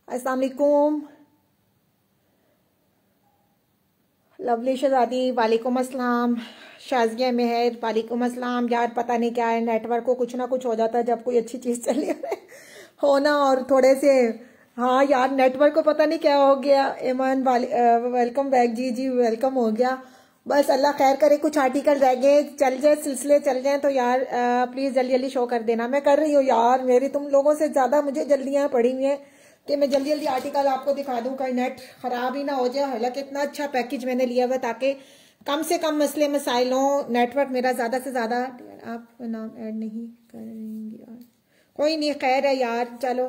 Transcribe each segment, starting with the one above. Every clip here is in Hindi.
अस्सलाम वालेकुम। लवली शहजादी वालेकुम अस्सलाम। शाजिया मेहर वालेकुम अस्सलाम। यार पता नहीं क्या है, नेटवर्क को कुछ ना कुछ हो जाता है जब कोई अच्छी चीज़ चल रही है होना और थोड़े से। हाँ यार नेटवर्क को पता नहीं क्या हो गया। Iman welcome back. जी जी वेलकम हो गया। बस अल्लाह खैर करे, कुछ आर्टिकल रह गए, चल जाए सिलसिले चल जाए तो यार प्लीज़ जल्दी जल्दी शो कर देना। मैं कर रही हूँ यार, मेरी तुम लोगों से ज़्यादा मुझे जल्दियाँ पड़ी हुई हैं कि मैं जल्दी जल्दी आर्टिकल आपको दिखा दूं, कहीं नेट खराब ही ना हो जाए। हालांकि इतना अच्छा पैकेज मैंने लिया हुआ ताकि कम से कम मसले मसाइल हों। नेटवर्क मेरा ज़्यादा से ज़्यादा। आप नाम ऐड नहीं करेंगे यार, कोई नहीं, खैर है यार। चलो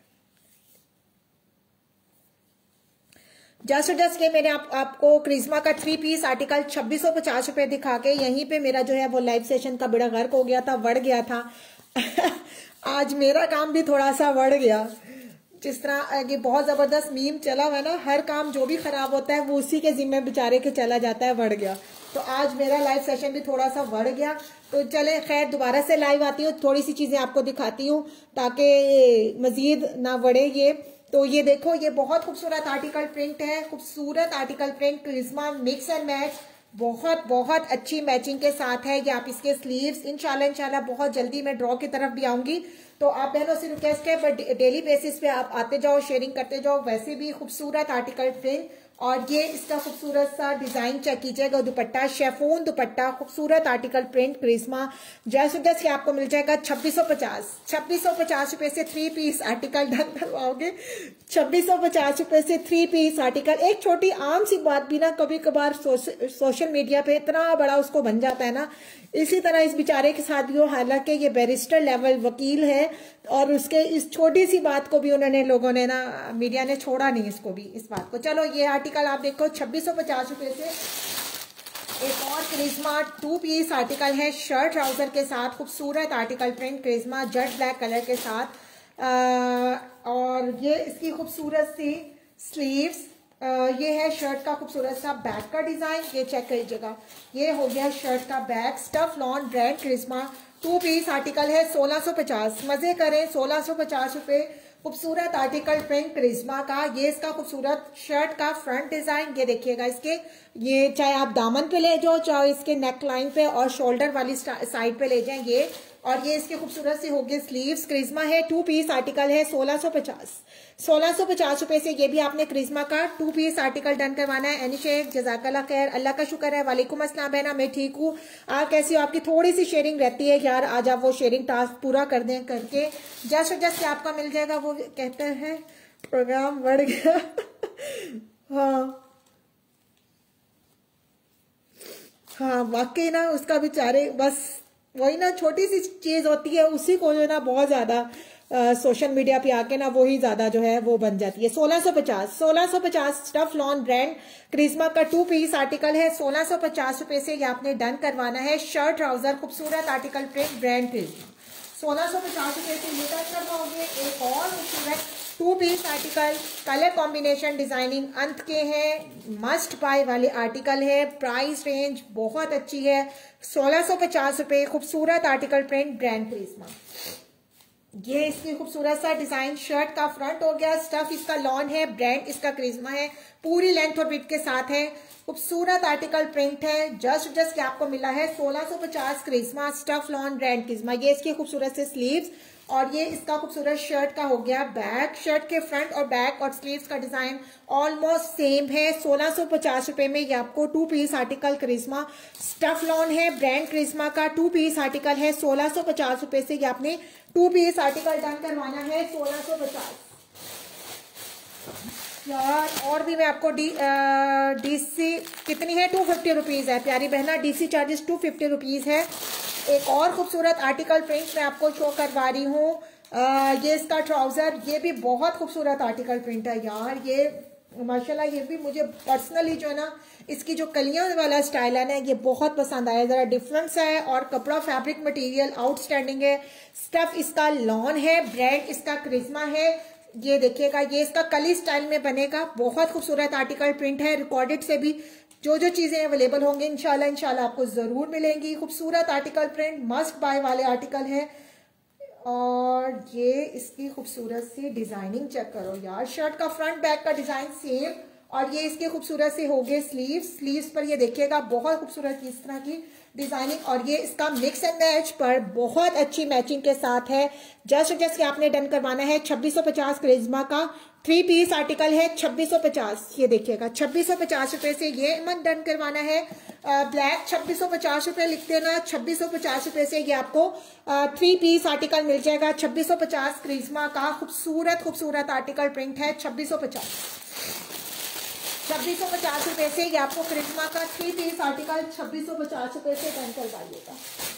जस्ट के मैंने आपको क्रिज्मा का 3 पीस आर्टिकल 2650 रुपए दिखा के यहीं पे मेरा जो है वो लाइव सेशन का बेड़ा गर्क हो गया था, बढ़ गया था आज मेरा काम भी थोड़ा सा बढ़ गया। जिस तरह ये बहुत जबरदस्त मीम चला हुआ है ना, हर काम जो भी खराब होता है वो उसी के जिम्मे बेचारे के चला जाता है, बढ़ गया। तो आज मेरा लाइव सेशन भी थोड़ा सा बढ़ गया। तो चले खैर दोबारा से लाइव आती हूँ, थोड़ी सी चीजें आपको दिखाती हूँ ताकि मजीद ना बढ़े ये। तो ये देखो, ये बहुत खूबसूरत आर्टिकल प्रिंट है, खूबसूरत article print Charizma mix and match, बहुत बहुत अच्छी मैचिंग के साथ है। ये आप इसके स्लीव्स इंशाल्लाह बहुत जल्दी मैं ड्रॉ की तरफ भी आऊंगी। तो आप बहनों से रिक्वेस्ट है बट डेली बेसिस पे आप आते जाओ, शेयरिंग करते जाओ। वैसे भी खूबसूरत आर्टिकल प्रिंट, और ये इसका खूबसूरत सा डिजाइन चेक कीजिएगा। दुपट्टा शेफून दुपट्टा, खूबसूरत आर्टिकल प्रिंट क्रिज्मा जैस के आपको मिल जाएगा 2650 रुपए से 3 पीस आर्टिकल डन करवाओगे। 2650 रुपए से 3 पीस आर्टिकल। एक छोटी आम सी बात भी ना कभी कभार सोशल मीडिया पे इतना बड़ा उसको बन जाता है ना, इसी तरह इस बेचारे के साथ भी हो। हालांकि ये बैरिस्टर लेवल वकील है और उसके इस छोटी सी बात को भी उन्होंने लोगों ने ना, मीडिया ने छोड़ा नहीं इसको भी, इस बात को। चलो ये आर्टिकल आप देखो 2650 रुपए से। एक और क्रिज्मा 2 पीस आर्टिकल है शर्ट ट्राउजर के साथ, खूबसूरत article print Charizma jet black colour के साथ। और ये इसकी खूबसूरत सी स्लीव्स। ये है शर्ट का खूबसूरत सा बैक का डिजाइन, ये चेक करिएगा। ये हो गया शर्ट का back, stuff lawn brand Charizma 2 piece article है 1650। मजे करें, 1650 रुपए, खूबसूरत आर्टिकल प्रिंट क्रिज्मा का। ये इसका खूबसूरत शर्ट का फ्रंट डिजाइन, ये देखिएगा इसके, ये चाहे आप दामन पे ले जाओ, चाहे इसके नेक लाइन पे और शोल्डर वाली साइड पे ले जाएं ये। और ये इसके खूबसूरत से होगी स्लीव्स। क्रिज्मा है 2 पीस आर्टिकल है 1650 रुपए से। ये भी आपने क्रिज्मा का 2 पीस आर्टिकल डन करवाना है। एनी शेख जजाकल्ला खैर, अल्लाह का शुक्र है। वालेकुम अस्सलाम बहना, मैं ठीक हूँ, आप कैसी हो? आपकी थोड़ी सी शेयरिंग रहती है यार, आज आप वो शेयरिंग टास्क पूरा कर दें करके जस्ट आपका मिल जाएगा। वो कहते हैं प्रोग्राम बढ़ गया हाँ वाकई ना, उसका बेचारे बस वही ना, छोटी सी चीज होती है उसी को जो है ना बहुत ज्यादा सोशल मीडिया पे आके ना वही ज्यादा जो है वो बन जाती है। 1650 स्टफ लॉन ब्रांड क्रिज्मा का 2 पीस आर्टिकल है 1650 रुपए से। ये आपने डन करवाना है। शर्ट ट्राउजर खूबसूरत आर्टिकल प्रिंट ब्रांड क्रिज्मा 1650 रुपए से ये डन करवाओगे। एक और खूबसूरत 2 piece article, colour combination designing अंत के हैं, मस्ट बाय वाले आर्टिकल है। प्राइस रेंज बहुत अच्छी है, 1650 रुपए। खूबसूरत आर्टिकल प्रिंट ब्रांड क्रिज्मा। ये इसकी खूबसूरत सा डिजाइन, शर्ट का फ्रंट हो गया, स्टफ इसका लॉन है, ब्रांड इसका क्रिज्मा है, पूरी लेंथ और विड्थ के साथ है। खूबसूरत आर्टिकल प्रिंट है। जस्ट के आपको मिला है 1650 Charizma stuff lawn brand Charizma. ये इसकी खूबसूरत से स्लीव्स, और ये इसका खूबसूरत शर्ट का हो गया बैक। शर्ट के फ्रंट और बैक और स्लीव्स का डिजाइन ऑलमोस्ट सेम है। 1650 रुपए में ये आपको 2 piece article Charizma stuff lawn है, ब्रांड क्रिज्मा का 2 पीस आर्टिकल है 1650 रुपए से। ये आपने 2 पीस आर्टिकल डन करवाना है 1650 यार। और भी मैं आपको डीसी कितनी है, 250 रुपीज है प्यारी बहना, डीसी चार्जेस 250 रुपीज है। एक और खूबसूरत आर्टिकल प्रिंट मैं आपको शो करवा रही हूँ। ये इसका ट्राउजर, ये भी बहुत खूबसूरत आर्टिकल प्रिंट है यार। ये माशाल्लाह, ये भी मुझे पर्सनली जो है ना, इसकी जो कलियां वाला स्टाइल है ना, ये बहुत पसंद आया। जरा डिफरेंस है, और कपड़ा फैब्रिक मटेरियल आउटस्टैंडिंग है। स्टफ इसका लॉन है, ब्रांड इसका क्रिज्मा है। ये देखिएगा, ये इसका कली स्टाइल में बनेगा, बहुत खूबसूरत आर्टिकल प्रिंट है। रिकॉर्डेड से भी जो चीजें अवेलेबल होंगे इंशाल्लाह आपको जरूर मिलेंगी। खूबसूरत आर्टिकल प्रिंट, मस्ट बाय वाले आर्टिकल है। और ये इसकी खूबसूरत सी डिजाइनिंग चेक करो यार, शर्ट का फ्रंट बैक का डिजाइन सेम, और ये इसके खूबसूरत से हो गए स्लीव्स पर ये देखिएगा बहुत खूबसूरत इस तरह की डिजाइनिंग, और ये इसका मिक्स एंड मैच पर बहुत अच्छी मैचिंग के साथ है। जस्ट आपने डन करवाना है 2650 करिश्मा का 3 पीस आर्टिकल है 2650, ये देखिएगा 2650 रुपए से ये मत डन करवाना है। ब्लैक 2650 रुपए लिख देना, 2650 रुपए से ये आपको 3 पीस आर्टिकल मिल जाएगा 2650 करिश्मा का खूबसूरत आर्टिकल प्रिंट है 2650 रुपए से ये आपको करिश्मा का 3 पीस आर्टिकल 2650 रुपए से डन करवाइएगा।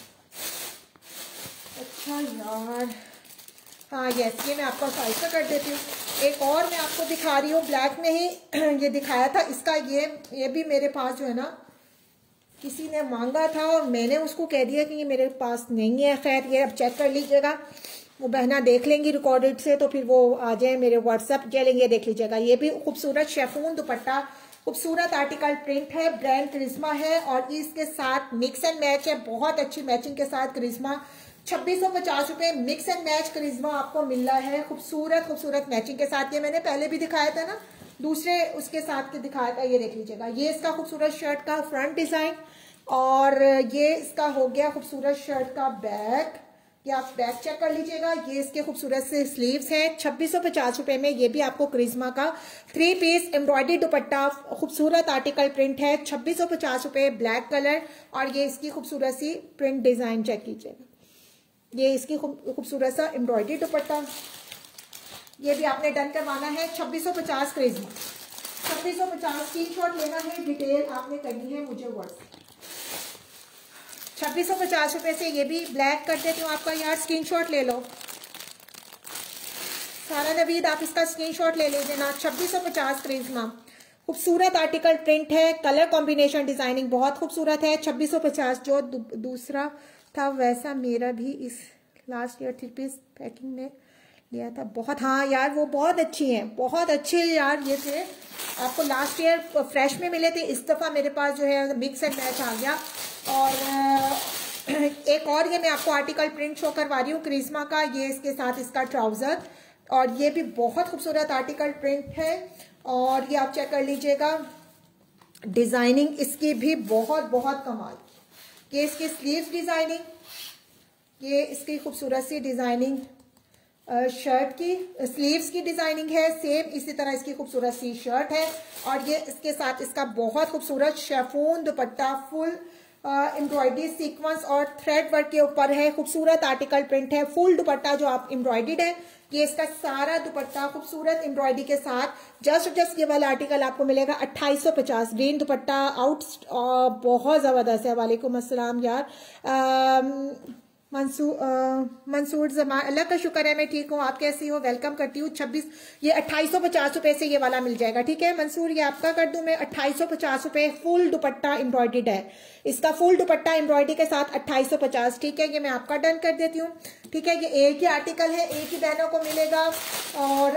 अच्छा यार, हाँ यस, ये मैं आपको साइज का कर देती हूँ। एक और मैं आपको दिखा रही हूँ, ब्लैक में ही ये दिखाया था इसका, ये भी मेरे पास जो है ना किसी ने मांगा था और मैंने उसको कह दिया कि ये मेरे पास नहीं है। खैर ये अब चेक कर लीजिएगा, वो बहना देख लेंगी रिकॉर्डेड से तो फिर वो आ जाए मेरे व्हाट्सएप के लेंगे, देख लीजिएगा। ये भी खूबसूरत शेफून दुपट्टा, खूबसूरत आर्टिकल प्रिंट है, ब्रांड करिश्मा है और इसके साथ मिक्स एंड मैच है, बहुत अच्छी मैचिंग के साथ करिश्मा 2650 रुपए मिक्स एंड मैच करिश्मा आपको मिल रहा है खूबसूरत मैचिंग के साथ। ये मैंने पहले भी दिखाया था ना, दूसरे उसके साथ के दिखाया था, ये देख लीजिएगा। ये इसका खूबसूरत शर्ट का फ्रंट डिजाइन और ये इसका हो गया खूबसूरत शर्ट का बैक, ये आप बैक चेक कर लीजिएगा। ये इसके खूबसूरत से स्लीव्स हैं 2650 रुपए में। ये भी आपको करिश्मा का 3 पीस एम्ब्रॉयडरी दुपट्टा, खूबसूरत आर्टिकल प्रिंट है 2650 रुपए, ब्लैक कलर, और ये इसकी खूबसूरत सी प्रिंट डिजाइन चेक कीजिएगा। ये इसकी खूबसूरत सा एम्ब्रॉयडरी दुपट्टा, ये भी आपने डन करवाना है 2650 करिश्मा 2650। स्क्रीनशॉट लेना है, डिटेल आपने करनी है मुझे व्हाट्सएप। 2650 रुपए से ये भी ब्लैक कर देती हूँ आपका यार, स्क्रीनशॉट ले लो सारा नवीद, आप इसका स्क्रीनशॉट ले लीजिए ना। 2650 करिश्मा, खूबसूरत आर्टिकल प्रिंट है, कलर कॉम्बिनेशन डिजाइनिंग बहुत खूबसूरत है। 2650 जो दूसरा था वैसा मेरा भी इस लास्ट ईयर 3 पीस पैकिंग में लिया था, बहुत, हाँ यार वो बहुत अच्छी हैं, बहुत अच्छे यार ये थे, आपको लास्ट ईयर फ्रेश में मिले थे, इस दफा मेरे पास जो है मिक्स एंड मैच आ गया। और एक और ये मैं आपको आर्टिकल प्रिंट शो करवा रही हूँ करिश्मा का, ये इसके साथ इसका ट्राउजर, और ये भी बहुत खूबसूरत आर्टिकल प्रिंट है और ये आप चेक कर लीजिएगा। डिजाइनिंग इसकी भी बहुत कमाल, ये इसकी स्लीव्स डिजाइनिंग, ये इसकी खूबसूरत सी डिजाइनिंग शर्ट की स्लीव्स की डिजाइनिंग है, सेम इसी तरह इसकी खूबसूरत सी शर्ट है, और ये इसके साथ इसका बहुत खूबसूरत chiffon dupatta, full embroidery sequence और थ्रेड वर्क के ऊपर है, खूबसूरत आर्टिकल प्रिंट है, फुल दुपट्टा जो आप एम्ब्रॉयडर्ड है, ये इसका सारा दुपट्टा खूबसूरत एम्ब्रॉयडरी के साथ। जस्ट ये वाला आर्टिकल आपको मिलेगा 2850, ग्रीन दुपट्टा आउट, बहुत जबरदस्त है। वालेकुम अस्सलाम यार, मंसूर जमान, अल्लाह का शुक्र है मैं ठीक हूँ, आप कैसी हो, वेलकम करती हूँ। 2850 रुपए से ये वाला मिल जाएगा, ठीक है मंसूर, ये आपका कर दूं मैं 2850 रुपए, फुल दुपट्टा एम्ब्रॉयडर्ड है, इसका फुल दुपट्टा एम्ब्रॉयडरी के साथ 2850, ठीक है, ये मैं आपका डन कर देती हूँ, ठीक है। ये एक ही आर्टिकल है, एक ही बहनों को मिलेगा और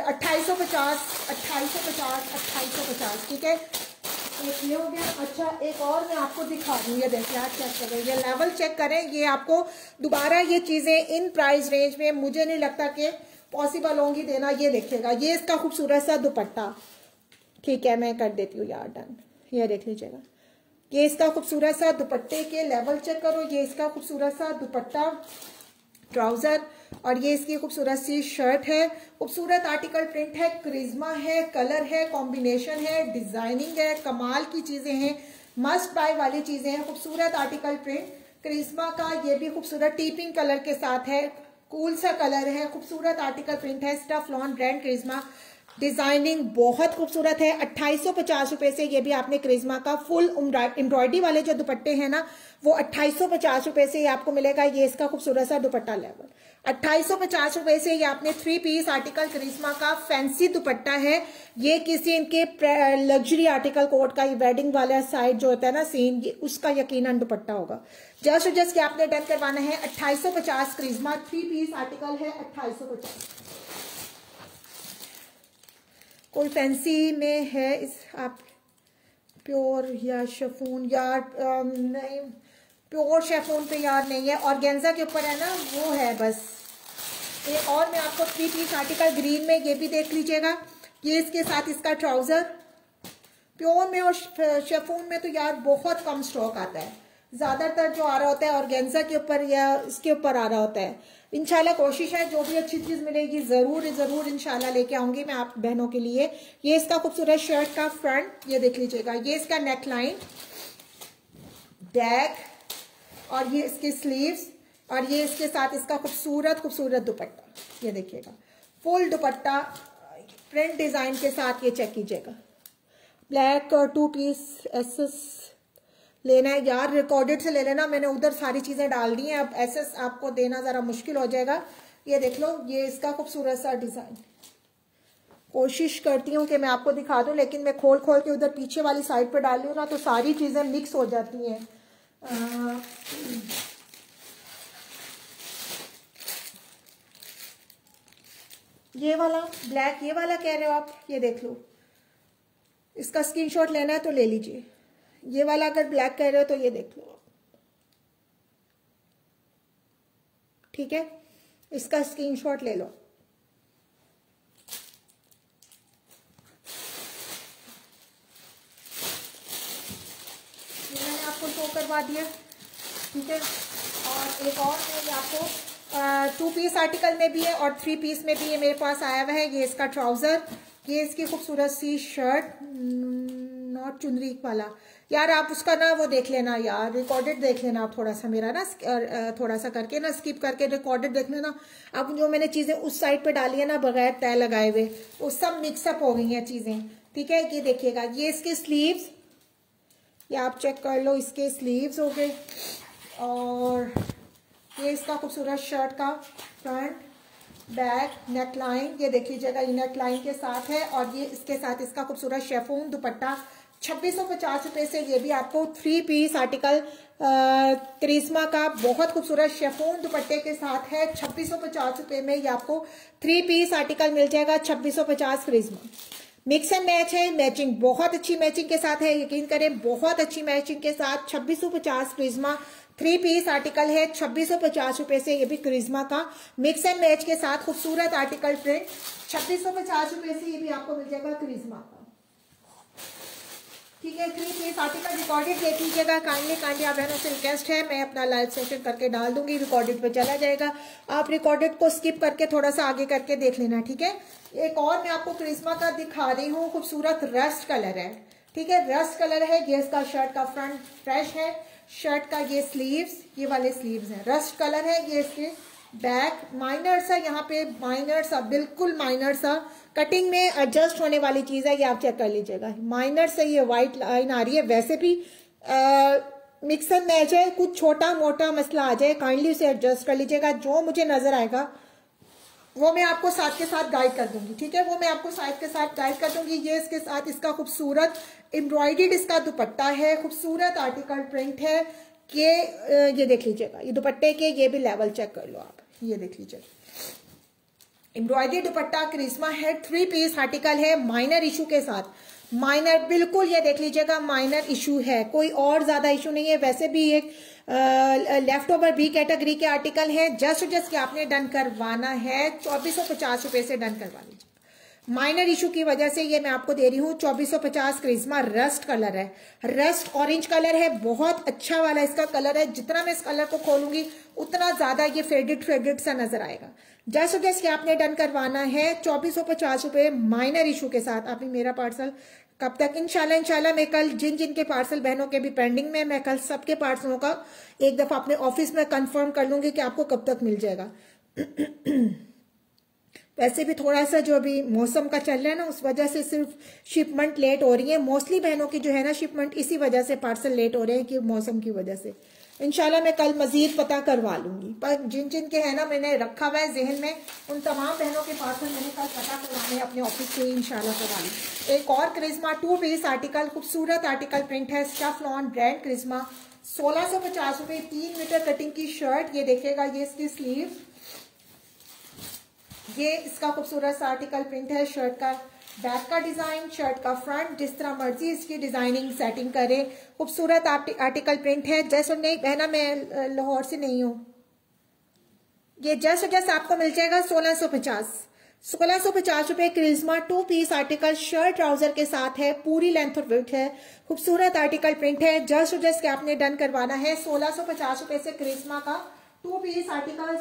2850, ठीक है, एक ये हो गया। अच्छा एक और मैं आपको दिखा दूँ, ये देखिए आप चेक करें, ये लेवल चेक करें, ये आपको दोबारा ये चीजें इन प्राइस रेंज में मुझे नहीं लगता कि पॉसिबल होंगी देना। ये देखिएगा, ये इसका खूबसूरत सा दुपट्टा, ठीक है, मैं कर देती हूँ यार डन, ये देख लीजिएगा, ये इसका खूबसूरत सा दुपट्टे के लेवल चेक करो, ये इसका खूबसूरत सा दुपट्टा, ट्राउजर, और ये इसकी खूबसूरत सी शर्ट है, खूबसूरत आर्टिकल प्रिंट है, करिश्मा है, कलर है, कॉम्बिनेशन है, डिजाइनिंग है, कमाल की चीजें हैं, मस्ट बाय वाली चीजें हैं, खूबसूरत आर्टिकल प्रिंट करिश्मा का, ये भी खूबसूरत टीपिंग कलर के साथ है, कूल सा कलर है, खूबसूरत आर्टिकल प्रिंट है, stuff lawn brand Karishma, designing बहुत खूबसूरत है। 2850 रुपए से ये भी आपने करिश्मा का फुल एम्ब्रॉयडरी वाले जो दुपट्टे हैं ना, वो 2850 रुपए से ये आपको मिलेगा। ये इसका खूबसूरत सा दुपट्टा लेवल 2850 रुपए से ये आपने 3 पीस आर्टिकल करिश्मा का फैंसी दुपट्टा है। ये किसी इनके लग्जरी आर्टिकल कोट का, ये वेडिंग वाला साइड जो होता है ना सीन, ये उसका यकीनन दुपट्टा होगा। जस्ट आपने डन करवाना है 2850 करिश्मा, 3 पीस आर्टिकल है 2850। कोई फैंसी में है इस आप प्योर या शेफून, यार नहीं प्योर शेफून पे यार नहीं है, ऑर्गेन्जा के ऊपर है ना वो है बस, एक और मैं आपको 3 पीस आर्टिकल ग्रीन में, ये भी देख लीजिएगा। ये इसके साथ इसका ट्राउजर, प्योर में और शेफून में तो यार बहुत कम स्टॉक आता है, ज्यादातर जो आ रहा होता है ऑर्गेन्जा के ऊपर या इसके ऊपर आ रहा होता है। इंशाल्लाह कोशिश है जो भी अच्छी चीज मिलेगी जरूर जरूर इंशाल्लाह लेके आऊंगी मैं आप बहनों के लिए। ये इसका खूबसूरत शर्ट का फ्रंट, ये देख लीजिएगा, ये इसका नेक लाइन, बैक, और ये इसके स्लीव्स, और ये इसके साथ इसका खूबसूरत खूबसूरत दुपट्टा, ये देखिएगा फुल दुपट्टा प्रिंट डिजाइन के साथ। ये चेक कीजिएगा, ब्लैक 2 पीस एसएस लेना है यार, रिकॉर्डेड से ले लेना, मैंने उधर सारी चीजें डाल दी हैं, अब एसएस आपको देना जरा मुश्किल हो जाएगा। ये देख लो, ये इसका खूबसूरत सा डिजाइन, कोशिश करती हूँ कि मैं आपको दिखा दूं, लेकिन मैं खोल खोल के उधर पीछे वाली साइड पे डाल रही हूँ ना, तो सारी चीजें मिक्स हो जाती हैं। ये वाला ब्लैक, ये वाला कह रहे हो आप, ये देख लो, इसका स्क्रीनशॉट लेना है तो ले लीजिए। ये वाला अगर ब्लैक कह रहे हो तो ये देख लो, ठीक है, इसका स्क्रीनशॉट ले लो। ये मैंने आपको शो करवा दिया, ठीक है। और एक और मैं आपको 2 पीस आर्टिकल में भी है और 3 पीस में भी ये मेरे पास आया हुआ है। ये इसका ट्राउजर, ये इसकी खूबसूरत सी शर्ट, नॉट चुनरी वाला यार, आप उसका ना वो देख लेना यार, रिकॉर्डेड देख लेना आप थोड़ा सा, मेरा ना थोड़ा सा करके ना स्किप करके रिकॉर्डेड देख लेना। अब जो मैंने चीजें उस साइड पे डाली है ना बगैर तय लगाए हुए, वो सब मिक्सअप हो गई हैं चीजें, ठीक है। ये देखिएगा, ये इसके स्लीव्स, ये आप चेक कर लो, इसके स्लीव्स हो गए, और ये इसका खूबसूरत शर्ट का फ्रंट, बैक, नेक लाइन, ये देख लीजिएगा, ये नेक लाइन के साथ है, और ये इसके साथ इसका खूबसूरत शेफून दुपट्टा 2650 रुपए से। ये भी आपको 3 पीस आर्टिकल करिश्मा का बहुत खूबसूरत शेफून दुपट्टे के साथ है। 2650 रुपए में ये आपको 3 पीस आर्टिकल मिल जाएगा। 2650 करिश्मा मिक्स एंड मैच है, मैचिंग बहुत अच्छी मैचिंग के साथ है, यकीन करें बहुत अच्छी मैचिंग के साथ। 2650 करिश्मा 3 पीस आर्टिकल है, 2650 रुपए से। ये भी करिश्मा का मिक्स एंड मैच के साथ खूबसूरत आर्टिकल प्रिंट 2650 रुपए से ये भी आपको मिल जाएगा करिश्मा का, ठीक है। 3 पीस आर्टिकल रिकॉर्डेड देख लीजिएगा, काइंडली आप बहनों से रिक्वेस्ट है, मैं अपना लाइव सेशन करके डाल दूंगी, रिकॉर्डेड पे चला जाएगा, आप रिकॉर्डेड को स्किप करके थोड़ा सा आगे करके देख लेना, ठीक है। एक और मैं आपको करिश्मा का दिखा रही हूँ, खूबसूरत रस्ट कलर है, ठीक है, रस्ट कलर है। ये इसका शर्ट का फ्रंट फ्रेश है, शर्ट का ये स्लीव्स, ये वाले स्लीव्स हैं, रस्ट कलर है। ये इसके बैक माइनर सा, यहाँ पे माइनर सा, बिल्कुल माइनर सा कटिंग में एडजस्ट होने वाली चीज है, ये आप चेक कर लीजिएगा, माइनर से ये व्हाइट लाइन आ रही है। वैसे भी मिक्स एंड मैच है, कुछ छोटा मोटा मसला आ जाए काइंडली उसे एडजस्ट कर लीजिएगा, जो मुझे नजर आएगा वो मैं आपको साथ के साथ गाइड कर दूंगी, ठीक है, वो मैं आपको साथ के साथ गाइड कर दूंगी। ये इसके साथ इसका खूबसूरत एम्ब्रॉयडर्ड इसका दुपट्टा है, खूबसूरत आर्टिकल प्रिंट है। ये देख लीजिएगा, ये दुपट्टे के ये भी लेवल चेक कर लो आप, ये देख लीजिए, एम्ब्रॉयडरी दुपट्टा करिश्मा है, 3 पीस आर्टिकल है, माइनर इशू के साथ, माइनर बिल्कुल, ये देख लीजिएगा माइनर इशू है, कोई और ज्यादा इशू नहीं है। वैसे भी एक लेफ्ट ओवर बी कैटेगरी के आर्टिकल है, जस्ट आपने डन करवाना है, 2450 रुपए से डन करवा लीजिए। माइनर इशू की वजह से ये मैं आपको दे रही हूँ 2450 करिश्मा। रस्ट कलर है, रस्ट ऑरेंज कलर है, बहुत अच्छा वाला इसका कलर है। जितना मैं इस कलर को खोलूंगी उतना ज्यादा ये फेडेड सा नजर आएगा। जस्ट आपने डन करवाना है 2450 रुपए माइनर इशू के साथ। अभी मेरा पार्सल कब तक, इंशाल्लाह मैं कल जिन के पार्सल बहनों के भी पेंडिंग में, मैं कल सबके पार्सलों का एक दफा अपने ऑफिस में कंफर्म कर लूंगी कि आपको कब तक मिल जाएगा। वैसे भी थोड़ा सा जो अभी मौसम का चल रहा है ना, उस वजह से सिर्फ शिपमेंट लेट हो रही है। मोस्टली बहनों की जो है ना शिपमेंट इसी वजह से पार्सल लेट हो रहे हैं कि मौसम की वजह से। इंशाल्लाह मैं कल मजीद पता करवा लूंगी, पर जिन के है ना मैंने रखा हुआ है जहन में, उन तमाम बहनों के पार्सल मैंने कल पता करवाने अपने ऑफिस से इंशाल्लाह करवा लूंगी। एक और करिश्मा 2 पीस आर्टिकल, खूबसूरत आर्टिकल प्रिंट है, स्टफ लॉन ब्रांड करिश्मा, 1650 रुपए, 3 मीटर कटिंग की शर्ट। ये देखेगा, ये इसकी स्लीव, ये इसका खूबसूरत सा आर्टिकल प्रिंट है, शर्ट का बैक का डिजाइन, शर्ट का फ्रंट, जिस तरह मर्जी इसकी डिजाइनिंग सेटिंग करे, खूबसूरत आर्टिकल प्रिंट है। जैसे नहीं बहना, मैं लाहौर से नहीं हूँ, ये जस्ट आपको मिल जाएगा 1650 रुपए। Charizma 2 piece article shirt trouser के साथ है, पूरी लेंथ और विड्थ है, खूबसूरत आर्टिकल प्रिंट है। जस्ट के आपने डन करवाना है 1650 रुपए से क्रिस्मा का 2 पीस आर्टिकल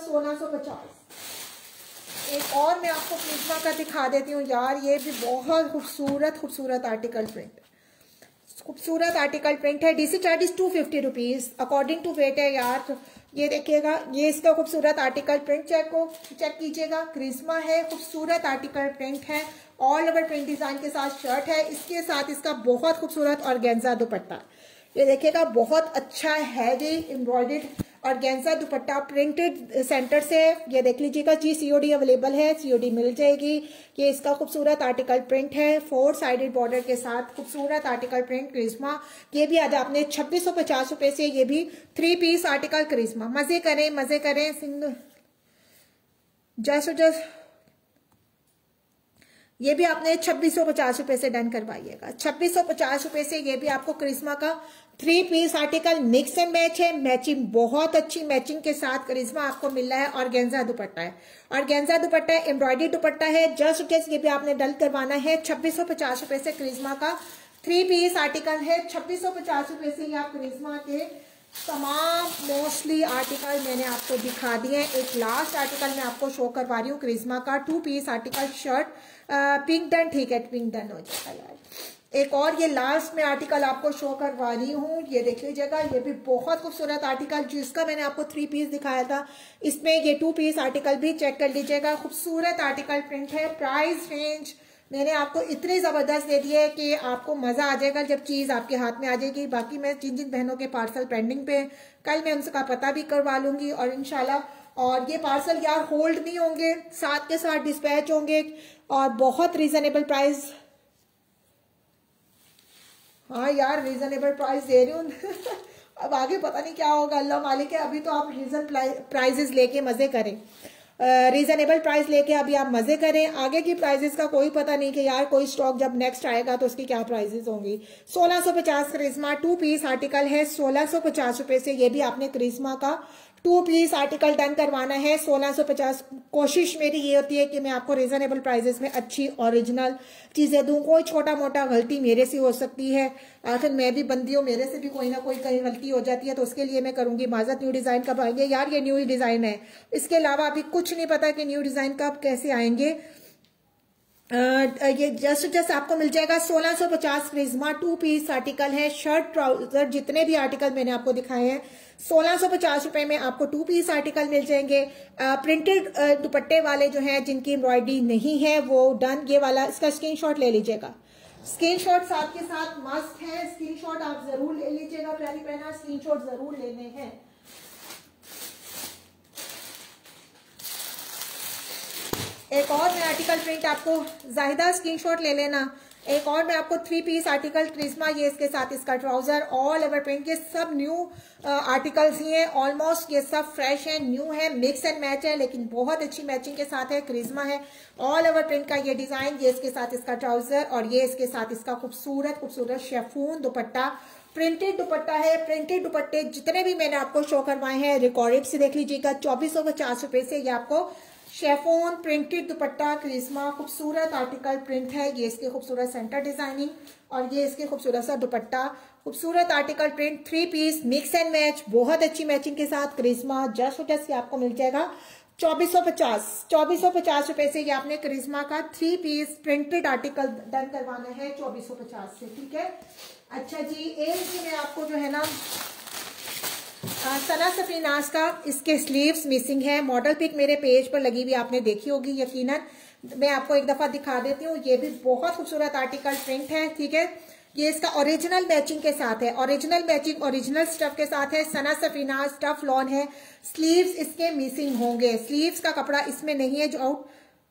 1650। एक और मैं आपको क्रिस्मा का दिखा देती हूँ यार, ये भी बहुत खूबसूरत आर्टिकल प्रिंट, खूबसूरत आर्टिकल प्रिंट है। DC charges 250 rupees according to weight है यार। तो ये देखिएगा, ये इसका खूबसूरत आर्टिकल प्रिंट चेक कीजिएगा। क्रिस्मा है, खूबसूरत आर्टिकल प्रिंट है, ऑल ओवर प्रिंट डिजाइन के साथ शर्ट है, इसके साथ इसका बहुत खूबसूरत ऑर्गेन्जा दुपट्टा। ये देखिएगा, बहुत अच्छा heavy embroidered organza dupatta printed centre से। ये देख लीजिएगा जी, सीओडी अवेलेबल है, सीओडी मिल जाएगी। ये इसका खूबसूरत आर्टिकल प्रिंट है, 4 साइडेड बॉर्डर के साथ खूबसूरत आर्टिकल प्रिंट क्रिस्मा। ये भी आज आपने 2650 रुपए से, ये भी 3 पीस आर्टिकल क्रिस्मा। मजे करें सिंगल जस्ट ये भी आपने 2650 रुपए से डन करवाइएगा। 2650 रुपए से ये भी आपको क्रिस्मा का 3 piece article mix and match है, मैचिंग बहुत अच्छी मैचिंग के साथ क्रिस्मा आपको मिल रहा है। ऑर्गेन्जा दुपट्टा है, ऑर्गेन्जा दुपट्टा है, एम्ब्रॉयडरी दुपट्टा है। जस्ट ये भी आपने डन करवाना है 2650 रुपए से। क्रिस्मा का 3 पीस आर्टिकल है, 2650 रुपए से। ये आप क्रिस्मा के तमाम मोस्टली आर्टिकल मैंने आपको दिखा दिए हैं। एक लास्ट आर्टिकल मैं आपको शो करवा रही हूँ, क्रिस्मा का 2 piece article shirt pink done, ठीक है पिंक डन हो जाएगा यार। एक और ये लास्ट में आर्टिकल आपको शो करवा रही हूँ, ये देख लीजिएगा, ये भी बहुत खूबसूरत आर्टिकल, जिसका मैंने आपको 3 पीस दिखाया था, इसमें ये 2 पीस आर्टिकल भी चेक कर लीजिएगा। खूबसूरत आर्टिकल प्रिंट है। प्राइस रेंज मैंने आपको इतनी जबरदस्त दे दी है कि आपको मजा आ जाएगा जब चीज आपके हाथ में आ जाएगी। बाकी मैं जिन बहनों के पार्सल पेंडिंग पे, कल मैं उनका पता भी करवा लूंगी और इंशाल्लाह। और ये पार्सल यार होल्ड नहीं होंगे, साथ के साथ डिस्पैच होंगे और बहुत रीजनेबल प्राइस। हाँ यार रीजनेबल प्राइस दे रही हूँ अब आगे पता नहीं क्या होगा, अल्लाह मालिक है। अभी तो आप रीजन प्राइजेस लेके मजे करें, रीजनेबल प्राइस लेके अभी आप मजे करें। आगे की प्राइजेस का कोई पता नहीं कि यार कोई स्टॉक जब नेक्स्ट आएगा तो उसकी क्या प्राइजेस होंगी। 1650 क्रिस्मा 2 पीस आर्टिकल है, 1650 रुपए से। ये भी आपने क्रिस्मा का 2 पीस आर्टिकल डन करवाना है 1650। कोशिश मेरी ये होती है कि मैं आपको रीजनेबल प्राइजेस में अच्छी ओरिजिनल चीजें दूं। कोई छोटा मोटा गलती मेरे से हो सकती है, आखिर मैं भी बंदी हूँ, मेरे से भी कोई ना कोई कहीं गलती हो जाती है, तो उसके लिए मैं करूंगी माजरत। न्यू डिजाइन कब आएंगे यार? ये न्यू डिजाइन है, इसके अलावा अभी कुछ नहीं पता कि न्यू डिजाइन कब कैसे आएंगे। ये जस्ट आपको मिल जाएगा 1650 क्रिस्मा 2 पीस आर्टिकल है। शर्ट ट्राउजर जितने भी आर्टिकल मैंने आपको दिखाए हैं 1650 रुपए में आपको 2 पीस आर्टिकल मिल जाएंगे। प्रिंटेड दुपट्टे वाले जो हैं जिनकी एम्ब्रॉयडरी नहीं है वो डन, ये वाला इसका स्क्रीनशॉट ले लीजिएगा। स्क्रीनशॉट साथ के साथ मस्ट है, स्क्रीनशॉट आप जरूर ले लीजिएगा। प्यारी बहना स्क्रीनशॉट जरूर लेने हैं। एक और मैं आर्टिकल प्रिंट आपको, जाहिदा स्क्रीनशॉट ले लेना। एक और मैं आपको 3 पीस आर्टिकल क्रिस्मा, ये इसके साथ इसका ट्राउजर, ऑल ओवर प्रिंट, ये सब न्यू आर्टिकल्स ही हैं ऑलमोस्ट। ये सब फ्रेश है, न्यू है, मिक्स एंड मैच है, लेकिन बहुत अच्छी मैचिंग के साथ है। क्रिस्मा है, ऑल ओवर प्रिंट का ये डिजाइन, ये इसके साथ इसका ट्राउजर और ये इसके साथ इसका खूबसूरत शेफून दुपट्टा, प्रिंटेड दुपट्टा है। प्रिंटेड दुपट्टे जितने भी मैंने आपको शो करवाए हैं रिकॉर्डेड से देख लीजिएगा। 2450 रुपए से ये आपको शेफोन प्रिंटेड दुपट्टा क्रिस्मा, खूबसूरत आर्टिकल प्रिंट है। ये इसके खूबसूरत सेंटर डिजाइनिंग और ये इसके खूबसूरत सा दुपट्टा, खूबसूरत article print, 3 piece mix and match, बहुत अच्छी मैचिंग के साथ क्रिस्मा जस्ट आपको मिल जाएगा 2450 रुपए से। ये आपने क्रिस्मा का 3 पीस प्रिंटेड आर्टिकल डन करवाना है 2450 से, ठीक है। अच्छा जी, एक जी मैं आपको जो है ना सना सफीनाज का, इसके स्लीव्स मिसिंग है। मॉडल पिक मेरे पेज पर लगी हुई आपने देखी होगी यकीनन, मैं आपको एक दफा दिखा देती हूँ। ये भी बहुत खूबसूरत आर्टिकल प्रिंट है, ठीक है। ये इसका ओरिजिनल मैचिंग के साथ है, ओरिजिनल मैचिंग ओरिजिनल स्टफ के साथ है। सना सफीनाज स्टफ लॉन है, स्लीव्स इसके मिसिंग होंगे, स्लीव्स का कपड़ा इसमें नहीं है। जो आउट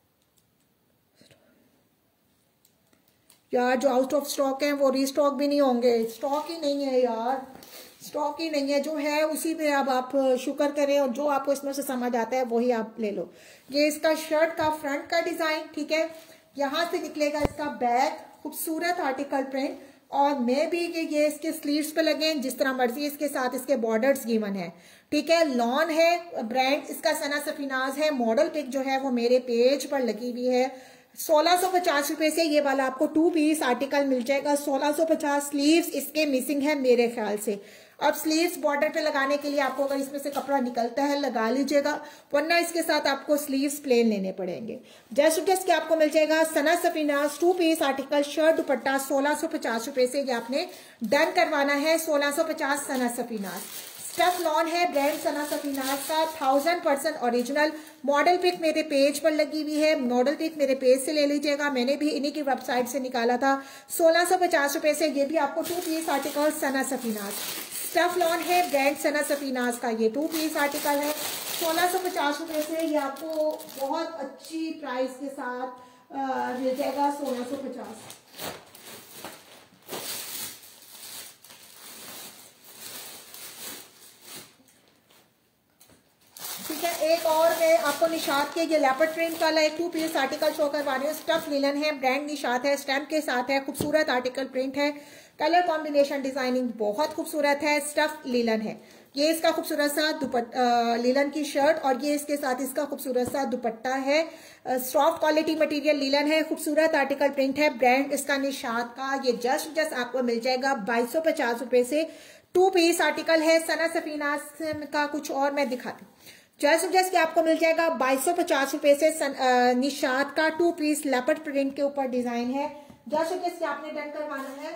यार, जो आउट ऑफ स्टॉक है वो रीस्टॉक भी नहीं होंगे, स्टॉक ही नहीं है यार, स्टॉक ही नहीं है। जो है उसी पे अब आप शुक्र करें और जो आपको इसमें से समझ आता है वही आप ले लो। ये इसका शर्ट का फ्रंट का डिजाइन, ठीक है। यहां से निकलेगा इसका बैक, खूबसूरत आर्टिकल प्रिंट और मैं भी ये इसके स्लीव्स पे लगे, जिस तरह मर्जी इसके साथ इसके बॉर्डर्स गिवन है। ठीक है। लॉन है, ब्रांड इसका सना सफीनाज है। मॉडल पिक जो है वो मेरे पेज पर लगी हुई है। 1650 से ये वाला आपको 2 पीस आर्टिकल मिल जाएगा। 1650। स्लीव्स इसके मिसिंग है मेरे ख्याल से। अब स्लीव्स बॉर्डर पे लगाने के लिए आपको अगर इसमें से कपड़ा निकलता है लगा लीजिएगा, वरना इसके साथ आपको स्लीव्स प्लेन लेने पड़ेंगे। जस्ट के आपको मिल जाएगा Sana Safinaz 2 piece article shirt dupatta 1650 से ये आपने डन करवाना है। 1650 सना सफीनाज। स्टफ लॉन है, ब्रांड सना सफीनाज का, 1000% ओरिजिनल। मॉडल पिक मेरे पेज पर लगी हुई है, मॉडल पिक मेरे पेज से ले लीजिएगा, मैंने भी इन्हीं की वेबसाइट से निकाला था। 1650 से ये भी आपको 2 piece article Sana Safinaz. Stuff lawn है, ब्रांड सना सफीनाज का, ये 2 पीस आर्टिकल है। 1650 से ये आपको बहुत अच्छी प्राइस के साथ मिल जाएगा। 1650। ठीक है। एक और मैं आपको निशात के ये लेपर्ड प्रिंट वाला एक 2 पीस आर्टिकल शो करवा रही हूँ। स्टफ लिलन है, ब्रांड निशात है, स्टैम्प के साथ है, खूबसूरत आर्टिकल प्रिंट है, कलर कॉम्बिनेशन डिजाइनिंग बहुत खूबसूरत है। स्टफ लिलन है, ये इसका खूबसूरत सा लिलन की शर्ट और ये इसके साथ इसका खूबसूरत सा दुपट्टा है। सॉफ्ट क्वालिटी मटेरियल लिलन है, खूबसूरत आर्टिकल प्रिंट है, ब्रांड इसका निशात का। ये जस्ट आपको मिल जाएगा 2250 से। 2 पीस आर्टिकल है सना सफीनाज का। कुछ और मैं दिखाती हूँ। जस्ट कि आपको मिल जाएगा 2250 से। निशात का 2 पीस लेपर्ड प्रिंट के ऊपर डिजाइन है। जस्ट कि आपने डन करवाना है।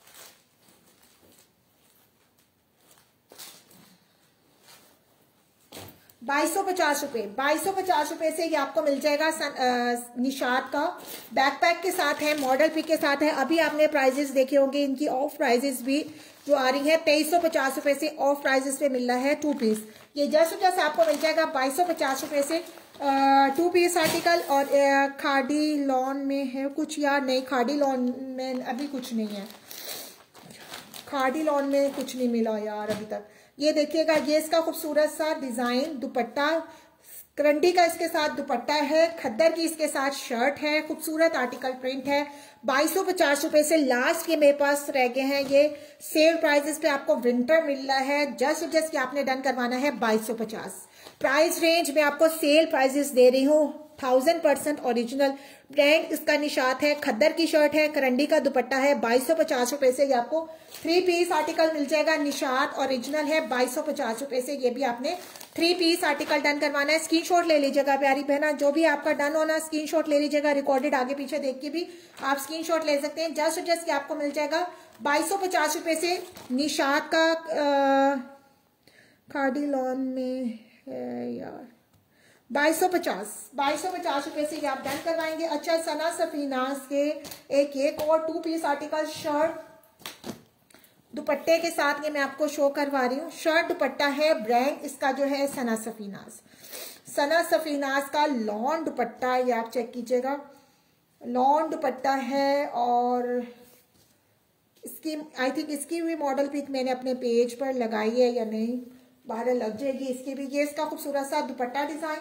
₹2250। ₹2250 से ये आपको मिल जाएगा निशात का। बैकपैक के साथ है, मॉडल पिक के साथ है। अभी आपने प्राइजेस देखे होंगे, इनकी ऑफ प्राइजेस भी जो आ रही है ₹2350 से ऑफ प्राइजेस पे मिल रहा है 2 पीस। ये जस्ट आपको मिल जाएगा ₹2250 से 2 पीस आर्टिकल। और खादी लॉन में है कुछ यार? नहीं, खादी लॉन में अभी कुछ नहीं है, खादी लॉन में कुछ नहीं मिला यार अभी तक। ये देखिएगा, ये इसका खूबसूरत सा डिजाइन दुपट्टा, करंडी का इसके साथ दुपट्टा है, खद्दर की इसके साथ शर्ट है, खूबसूरत आर्टिकल प्रिंट है। ₹2250 से लास्ट ये मेरे पास रह गए हैं। ये सेल प्राइसेस पे आपको विंटर मिल रहा है। जस्ट कि आपने डन करवाना है 2250। प्राइस रेंज में आपको सेल प्राइसेस दे रही हूँ। 1000% ओरिजिनल, ब्रांड इसका निशात है, खद्दर की शर्ट है, करंडी का दुपट्टा है। ₹2250 से ये आपको 3 पीस आर्टिकल मिल जाएगा। निशात ओरिजिनल है। ₹2250 से ये भी आपने 3 पीस आर्टिकल डन करवाना है। स्क्रीनशॉट ले लीजिएगा प्यारी बहना, जो भी आपका डन होना स्क्रीनशॉट ले लीजिएगा। रिकॉर्डेड आगे पीछे देख के भी आप स्क्रीनशॉट ले सकते हैं। जस्ट कि आपको मिल जाएगा ₹2250 से। निशात का खादी लॉन में है यार, ₹2250 से ये आप डन करवाएंगे। अच्छा, सना सफीनाज के एक और 2 पीस आर्टिकल शर्ट दुपट्टे के साथ ये मैं आपको शो करवा रही हूँ। शर्ट दुपट्टा है, ब्रांड इसका जो है सना सफीनाज। सना सफीनाज का लॉन दुपट्टा, ये आप चेक कीजिएगा, लॉन दुपट्टा है। और इसकी आई थिंक इसकी भी मॉडल पिक मैंने अपने पेज पर लगाई है या नहीं, बाहर लग जाएगी इसकी भी। ये इसका खूबसूरत सा दुपट्टा डिजाइन।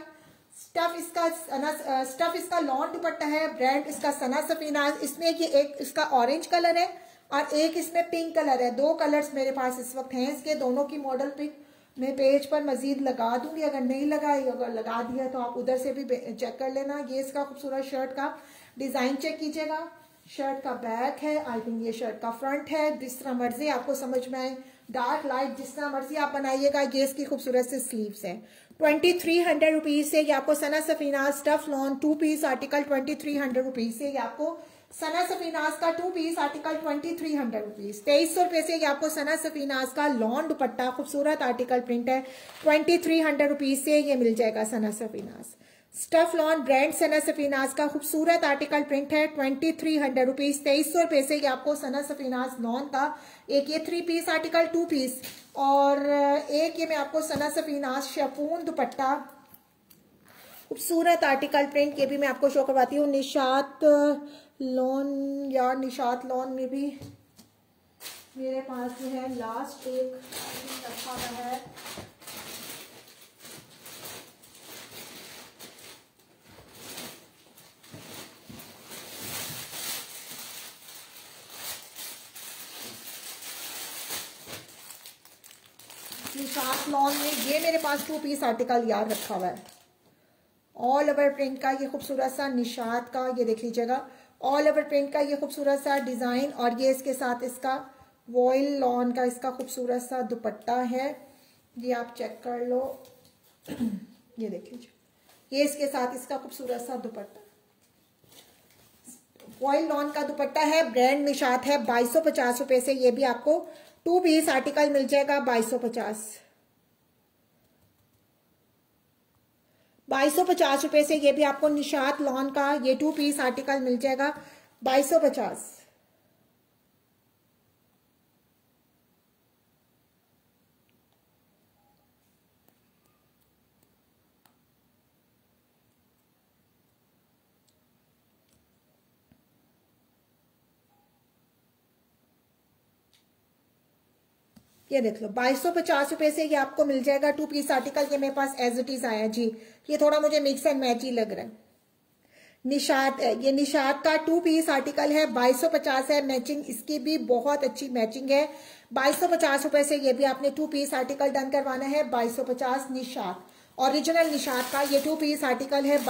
स्टफ इसका लॉन दुपट्टा है, ब्रांड इसका सना सफीनाज। इसमें ये एक इसका ऑरेंज कलर है और एक इसमें पिंक कलर है। 2 कलर्स मेरे पास इस वक्त हैं इसके। दोनों की मॉडल पिक मैं पेज पर मजीद लगा दूंगी, अगर नहीं लगाई, अगर लगा दिया तो आप उधर से भी चेक कर लेना। ये इसका खूबसूरत शर्ट का डिजाइन चेक कीजिएगा। शर्ट का बैक है, आई थिंक ये शर्ट का फ्रंट है। जिस तरह मर्जी आपको समझ में आए, डार्क लाइट जिस तरह मर्जी आप बनाइएगा। ये इसकी खूबसूरत से स्लीव्स है। 2300 रुपीज से ये आपको Sana Safinaz stuff lawn 2 piece article 2300 rupees से ये आपको सना सफीनाज का 2 पीस आर्टिकल 2300 रुपीज। 2300 से ये आपको सना सफीनाज का लॉन दुपट्टा खूबसूरत आर्टिकल प्रिंट है। 2300 रुपीज से ये मिल जाएगा Sana Safinaz. Stuff lawn brand Sana Safinaz का खूबसूरत आर्टिकल प्रिंट है। 2300 रुपीज। 2300 से ये आपको सना सफीनाज लॉन का एक ये 3 पीस आर्टिकल 2 पीस और एक ये मैं आपको सना सफीनाज शेफून दुपट्टा खूबसूरत आर्टिकल प्रिंट, ये भी मैं आपको शो करवाती हूँ। निशात लॉन, यार निशात लॉन में भी मेरे पास जो है लास्ट एक रखा हुआ है। निशात लॉन में ये मेरे पास 2 पीस आर्टिकल यार रखा हुआ है। ऑल ओवर प्रिंट का ये खूबसूरत सा निशात का, ये देख लीजिएगा, ऑल ओवर प्रिंट का ये खूबसूरत सा डिजाइन, और ये इसके साथ इसका वॉयल लॉन का इसका खूबसूरत सा दुपट्टा है। ये आप चेक कर लो, ये देख लीजिए, ये इसके साथ इसका खूबसूरत सा दुपट्टा, वॉयल लॉन का दुपट्टा है। ब्रांड निशात है। 2250 रुपए से ये भी आपको 2 पीस आर्टिकल मिल जाएगा। 2250 रुपए से ये भी आपको निशात लॉन का ये 2 पीस आर्टिकल मिल जाएगा। 2250। ये देख लो 2250 रुपए से ये आपको मिल जाएगा 2 पीस आर्टिकल। ये मेरे पास एज इट इज आया जी, ये थोड़ा मुझे मिक्स एंड मैच ही लग रहा है। निशात, ये निशात का 2 पीस आर्टिकल है। 2250 है। मैचिंग इसकी भी बहुत अच्छी मैचिंग है। 2250 रुपए से ये भी आपने 2 पीस आर्टिकल डन करवाना है। 2250 निशात, ओरिजिनल निशात का ये 2 पीस आर्टिकल है।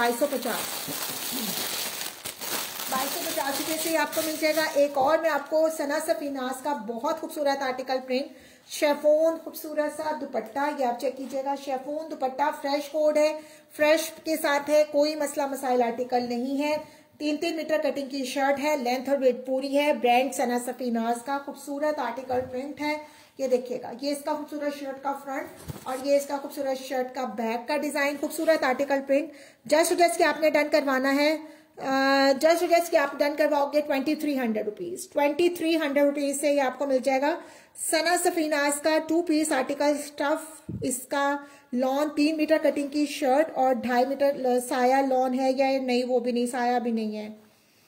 2250 रुपए से आपको मिल जाएगा। एक और मैं आपको सना सफीनास का बहुत खूबसूरत आर्टिकल प्रिंट, शेफोन खूबसूरत सा दुपट्टा, ये आप चेक कीजिएगा। शेफोन दुपट्टा, फ्रेश कोड है, फ्रेश के साथ है, कोई मसला मसाइल आर्टिकल नहीं है। 3-3 मीटर कटिंग की शर्ट है, लेंथ और वेट पूरी है। ब्रांड सना सफीनास का खूबसूरत आर्टिकल प्रिंट है। ये देखिएगा, ये इसका खूबसूरत शर्ट का फ्रंट और ये इसका खूबसूरत शर्ट का बैक का डिजाइन, खूबसूरत आर्टिकल प्रिंट। जस्ट के आपने डन करवाना है, जस्ट कि आप डन करवाओगे 2300 रुपीज। 2300 रुपीज से ये आपको मिल जाएगा सना सफीनास का 2 पीस आर्टिकल स्टफ। इसका लॉन 3 मीटर कटिंग की शर्ट और 2.5 मीटर साया लॉन है या नहीं, वो भी नहीं, साया भी नहीं है,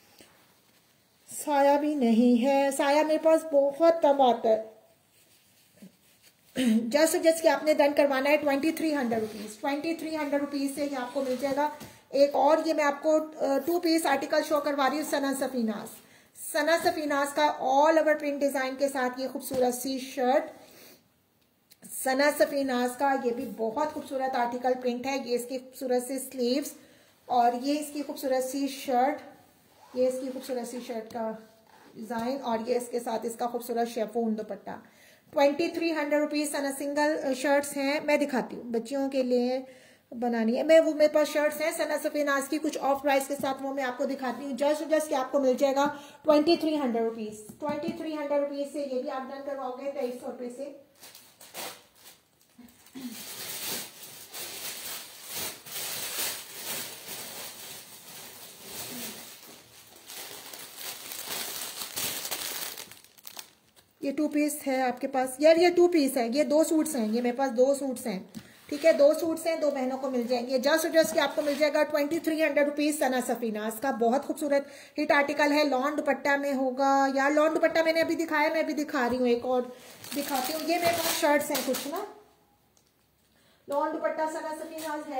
साया भी नहीं है, साया मेरे पास बहुत कम आता है। जस्ट कि आपने डन करवाना है 2300 रुपीज। 2300 रुपीज से ये आपको मिल जाएगा। एक और ये मैं आपको 2 पीस आर्टिकल शो करवा रही हूँ सना सफीनास। सना सफीनास का ऑल ओवर प्रिंट डिजाइन के साथ ये खूबसूरत सी शर्ट, सना सफीनास का ये भी बहुत खूबसूरत आर्टिकल प्रिंट है। ये इसकी खूबसूरत सी स्लीव्स और ये इसकी खूबसूरत सी शर्ट, ये इसकी खूबसूरत सी शर्ट का डिजाइन और ये इसके साथ इसका खूबसूरत chiffon dupatta. 2300 rupees Sana single shirts हैं। मैं दिखाती हूँ, बच्चियों के लिए बनानी है, मैं वो मेरे पास शर्ट्स हैं सना सफीनास की कुछ ऑफ प्राइस के साथ, वो मैं आपको दिखाती हूँ। जस्ट कि आपको मिल जाएगा 2300 रुपीज। 2300 रुपीज से ये भी आप डन करवाओगे 2300 रुपये से। ये 2 पीस है आपके पास यार, ये 2 पीस है, ये 2 सूट्स हैं, ये मेरे पास 2 सूट्स हैं, ठीक है, 2 सूट्स हैं, 2 बहनों को मिल जाएंगे। जस्ट कि आपको मिल जाएगा 2300 रुपीज सना सफीनास का। बहुत खूबसूरत हिट आर्टिकल है। लॉन दुपट्टा में होगा यार, लॉन दुपट्टा मैंने अभी दिखाया, मैं अभी दिखा रही हूँ, एक और दिखाती हूँ। ये मेरे पास शर्ट्स हैं कुछ ना, लॉन दुपट्टा सना सफीनास है।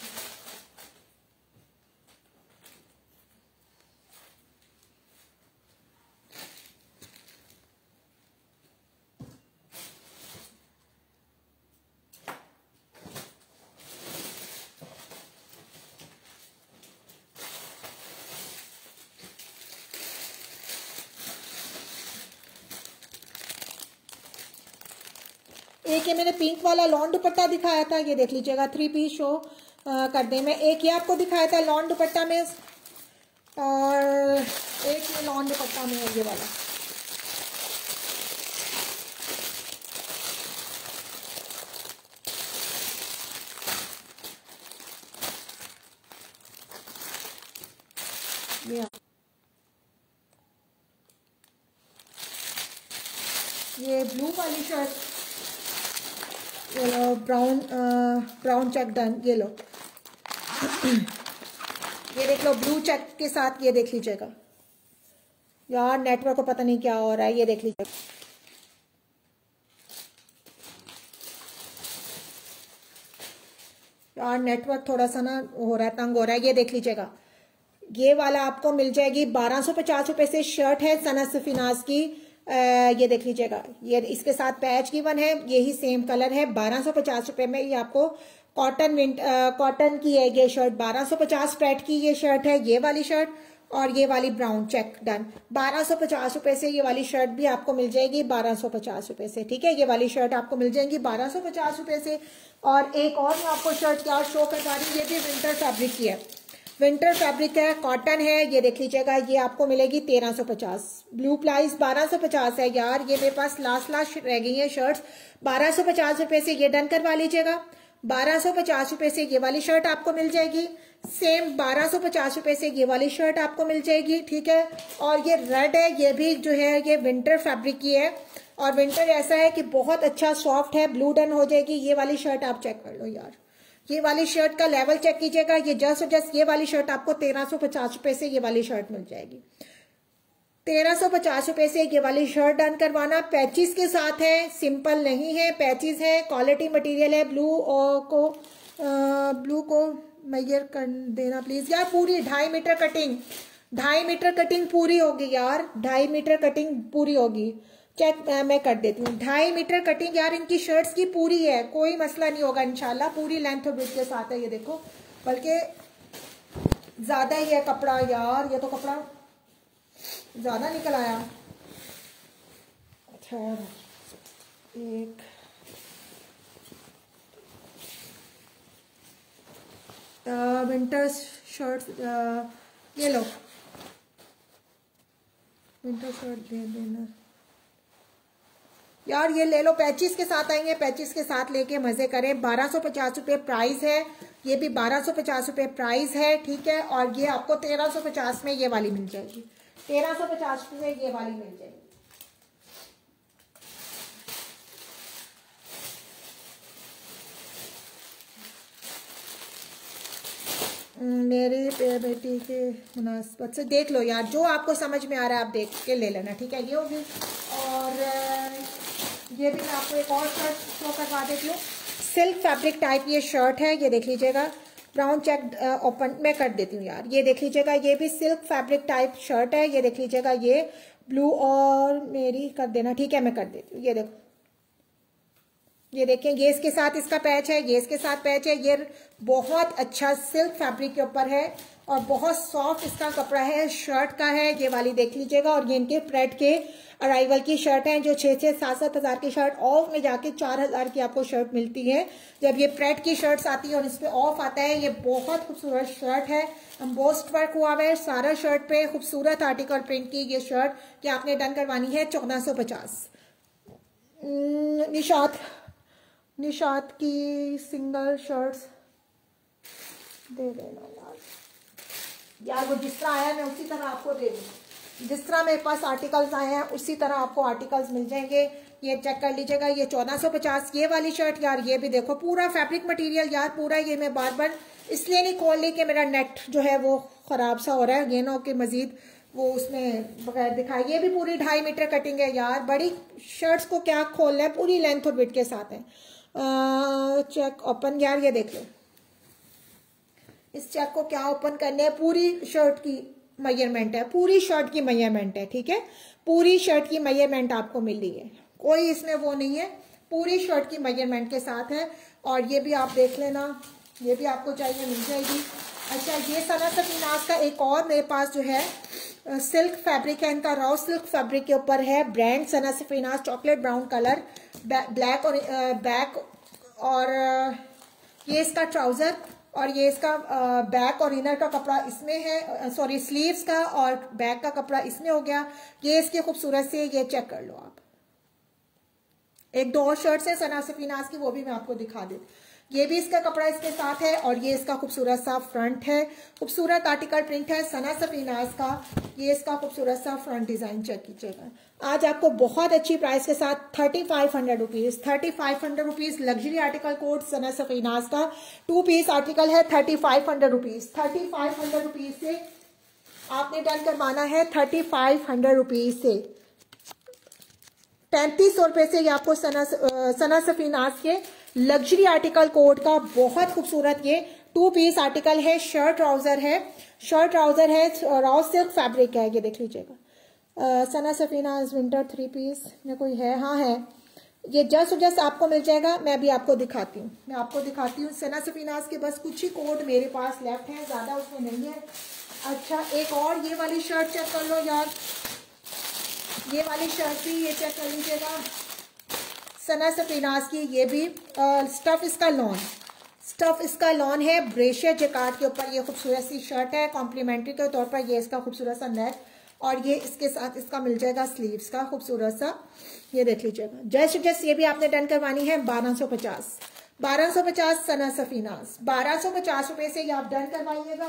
एक ये मैंने पिंक वाला लॉन दुपट्टा दिखाया था, ये देख लीजिएगा, 3 पीस शो कर दे। मैं एक ये आपको दिखाया था लॉन दुपट्टा में और एक ये लॉन दुपट्टा में है, ये वाला। ये ब्लू वाली शर्ट, ये लो, ब्राउन चेक डन, ये लो, ये देख लो ब्लू चेक के साथ, ये देख लीजिएगा यार, नेटवर्क को पता नहीं क्या हो रहा है, ये देख लीजिएगा। यार नेटवर्क थोड़ा सा ना हो रहा है, तंग हो रहा है, ये देख लीजिएगा। ये वाला आपको मिल जाएगी 1250 रुपए से। शर्ट है सना सफीनास की, ये देख लीजिएगा, ये इसके साथ पैच गिवन है, यही सेम कलर है। 1250 रुपए में ये आपको कॉटन की है ये शर्ट, 1250 स्प्रेड की ये शर्ट है, ये वाली शर्ट और ये वाली ब्राउन चेक डन। 1250 रुपए से ये वाली शर्ट भी आपको मिल जाएगी 1250 रुपए से, ठीक है। ये वाली शर्ट आपको मिल जाएंगी 1250 रुपए से। और एक और मैं आपको शर्ट क्या शो करवा रही हूँ, ये भी विंटर फैब्रिक की है, विंटर फैब्रिक है, कॉटन है, ये देख लीजिएगा, ये आपको मिलेगी 1350। ब्लू प्राइस 1250 है यार, ये मेरे पास लास्ट रह गई है शर्ट्स। 1250 रुपए से ये डन करवा लीजिएगा। 1250 रुपए से ये वाली शर्ट आपको मिल जाएगी, सेम 1250 रुपए से ये वाली शर्ट आपको मिल जाएगी, ठीक है। और ये रेड है, ये भी जो है ये विंटर फैब्रिक की है, और विंटर ऐसा है कि बहुत अच्छा सॉफ्ट है, ब्लू डन हो जाएगी। ये वाली शर्ट आप चेक कर लो यार, ये वाली शर्ट का लेवल चेक कीजिएगा, ये जस्ट ये वाली शर्ट आपको 1350 रुपए से ये वाली शर्ट मिल जाएगी। 1350 रुपए से ये वाली शर्ट डन करवाना। पैचेस के साथ है, सिंपल नहीं है, पैचेस है, क्वालिटी मटेरियल है। ब्लू को मेजर कर देना प्लीज यार, पूरी 2.5 मीटर कटिंग, 2.5 मीटर कटिंग पूरी होगी यार, 2.5 मीटर कटिंग पूरी होगी। चेक मैं कर देती हूँ, 2.5 मीटर कटिंग यार इनकी शर्ट्स की पूरी है, कोई मसला नहीं होगा इंशाल्लाह। पूरी लेंथ और ब्रेथ के साथ है, ये देखो, बल्कि ज्यादा ही है कपड़ा यार, ये तो कपड़ा ज्यादा निकल आया। अच्छा एक विंटर शर्ट, ये लो विंटर शर्ट दे देना यार, ये ले लो, पैचेस के साथ आएंगे, पैचेस के साथ लेके मजे करें। 1250 रुपये प्राइस है, ये भी 1250 रुपये प्राइस है, ठीक है। और ये आपको 1350 में ये वाली मिल जाएगी, 1350 में ये वाली मिल जाएगी। मेरी बेटी के मुनासिबत से देख लो यार, जो आपको समझ में आ रहा है आप देख के ले लेना, ठीक है। ये होगी, और ये भी मैं आपको एक और शर्ट शो करवा देती हूँ, सिल्क फैब्रिक टाइप ये शर्ट है, ये देख लीजिएगा, ब्राउन चेक ओपन मैं कर देती हूँ यार, ये देख लीजिएगा, ये भी सिल्क फैब्रिक टाइप शर्ट है, ये देख लीजिएगा, ये ब्लू और मेरी कर देना, ठीक है, मैं कर देती हूँ। ये देखो, ये देखें, ये इसके साथ इसका पैच है, ये इसके साथ पैच है, ये बहुत अच्छा सिल्क फैब्रिक के ऊपर है और बहुत सॉफ्ट इसका कपड़ा है, शर्ट का है, ये वाली देख लीजिएगा। और ये इनके प्रेड के अराइवल की शर्ट है, जो 6-7 हज़ार की शर्ट ऑफ में जाके 4,000 की आपको शर्ट मिलती है जब ये प्रेड की शर्ट्स आती है और इस पे ऑफ आता है। ये बहुत खूबसूरत शर्ट है, एम्बोस्ड वर्क हुआ हुआ है सारा शर्ट पे, खूबसूरत आर्टिकल प्रिंट की ये शर्ट कि आपने डन करवानी है 1450। निशात की सिंगल शर्ट्स दे देना यार, वो जिस तरह आया मैं उसी तरह आपको दे दूँ, जिस तरह मेरे पास आर्टिकल्स आए हैं उसी तरह आपको आर्टिकल्स मिल जाएंगे। ये चेक कर लीजिएगा, ये 1450 ये वाली शर्ट यार, ये भी देखो पूरा फैब्रिक मटेरियल यार पूरा। ये मैं बार बार इसलिए नहीं खोल ली कि मेरा नेट जो है वो खराब सा हो रहा है, ये ना कि मजीद वो उसमें बगैर दिखाए। ये भी पूरी 2.5 मीटर कटिंग है यार, बड़ी शर्ट्स को क्या खोलना है, पूरी लेंथ और विड्थ के साथ है। चेक ओपन यार, ये देख लो, इस चेक को क्या ओपन करने है, पूरी शर्ट की मेजरमेंट है, पूरी शर्ट की मेजरमेंट है, ठीक है, पूरी शर्ट की मेजरमेंट आपको मिल रही है, कोई इसमें वो नहीं है, पूरी शर्ट की मेजरमेंट के साथ है। और ये भी आप देख लेना, ये भी आपको चाहिए मिल जाएगी। अच्छा, ये सना सफीनाज का एक और मेरे पास जो है सिल्क फैब्रिक है, इनका रॉ सिल्क फैब्रिक के ऊपर है, brand Sana Safinaz, chocolate brown colour, black और बैक, और ये इसका ट्राउजर और ये इसका बैक और इनर का कपड़ा इसमें है, सॉरी स्लीव्स का और बैक का कपड़ा इसमें हो गया। ये इसकी खूबसूरत से, ये चेक कर लो आप। एक दो और शर्ट्स है सना सफीनाज की, वो भी मैं आपको दिखा देती। ये भी इसका कपड़ा इसके साथ है और ये इसका खूबसूरत सा फ्रंट है, खूबसूरत आर्टिकल प्रिंट है सना सफीनाज का। ये इसका खूबसूरत सा फ्रंट डिजाइन चेक कीजिएगा। आज आपको बहुत अच्छी प्राइस के साथ 3500 rupees, 3500 rupees luxury article code Sana Safinaz का 2 पीस आर्टिकल है 3500 रुपीज। 3500 रुपीज से आपने डन करवाना है, 3500 रुपीज से 3500 रुपए से ये आपको सना सफीनाज के लग्जरी आर्टिकल कोड का बहुत खूबसूरत ये 2 पीस आर्टिकल है। शर्ट ट्राउजर है, शर्ट ट्राउजर है, रॉ सिल्क फैब्रिक है, ये देख लीजिएगा, सना सफीनाज विंटर 3 पीस में कोई है? हाँ है, ये जस्ट आपको मिल जाएगा। मैं अभी आपको दिखाती हूँ, सना सफीनाज के बस कुछ ही कोड मेरे पास लेफ्ट है, ज़्यादा उसमें नहीं है। अच्छा, एक और ये वाली शर्ट चेक कर लो यार, ये वाली शर्ट भी ये चेक कर लीजिएगा, सना सफीनाज की। ये भी स्टफ इसका लॉन है, ब्रेशियर जैकार्ड के ऊपर ये खूबसूरत सी शर्ट है। कॉम्प्लीमेंट्री के तौर पर ये इसका खूबसूरत सा नेक, और ये इसके साथ इसका मिल जाएगा स्लीव्स का खूबसूरत सा, ये देख लीजिएगा। जस्ट ये भी आपने डन करवानी है 1250 सना सफीनाज, 1250 रुपए से ये आप डन करवाइएगा।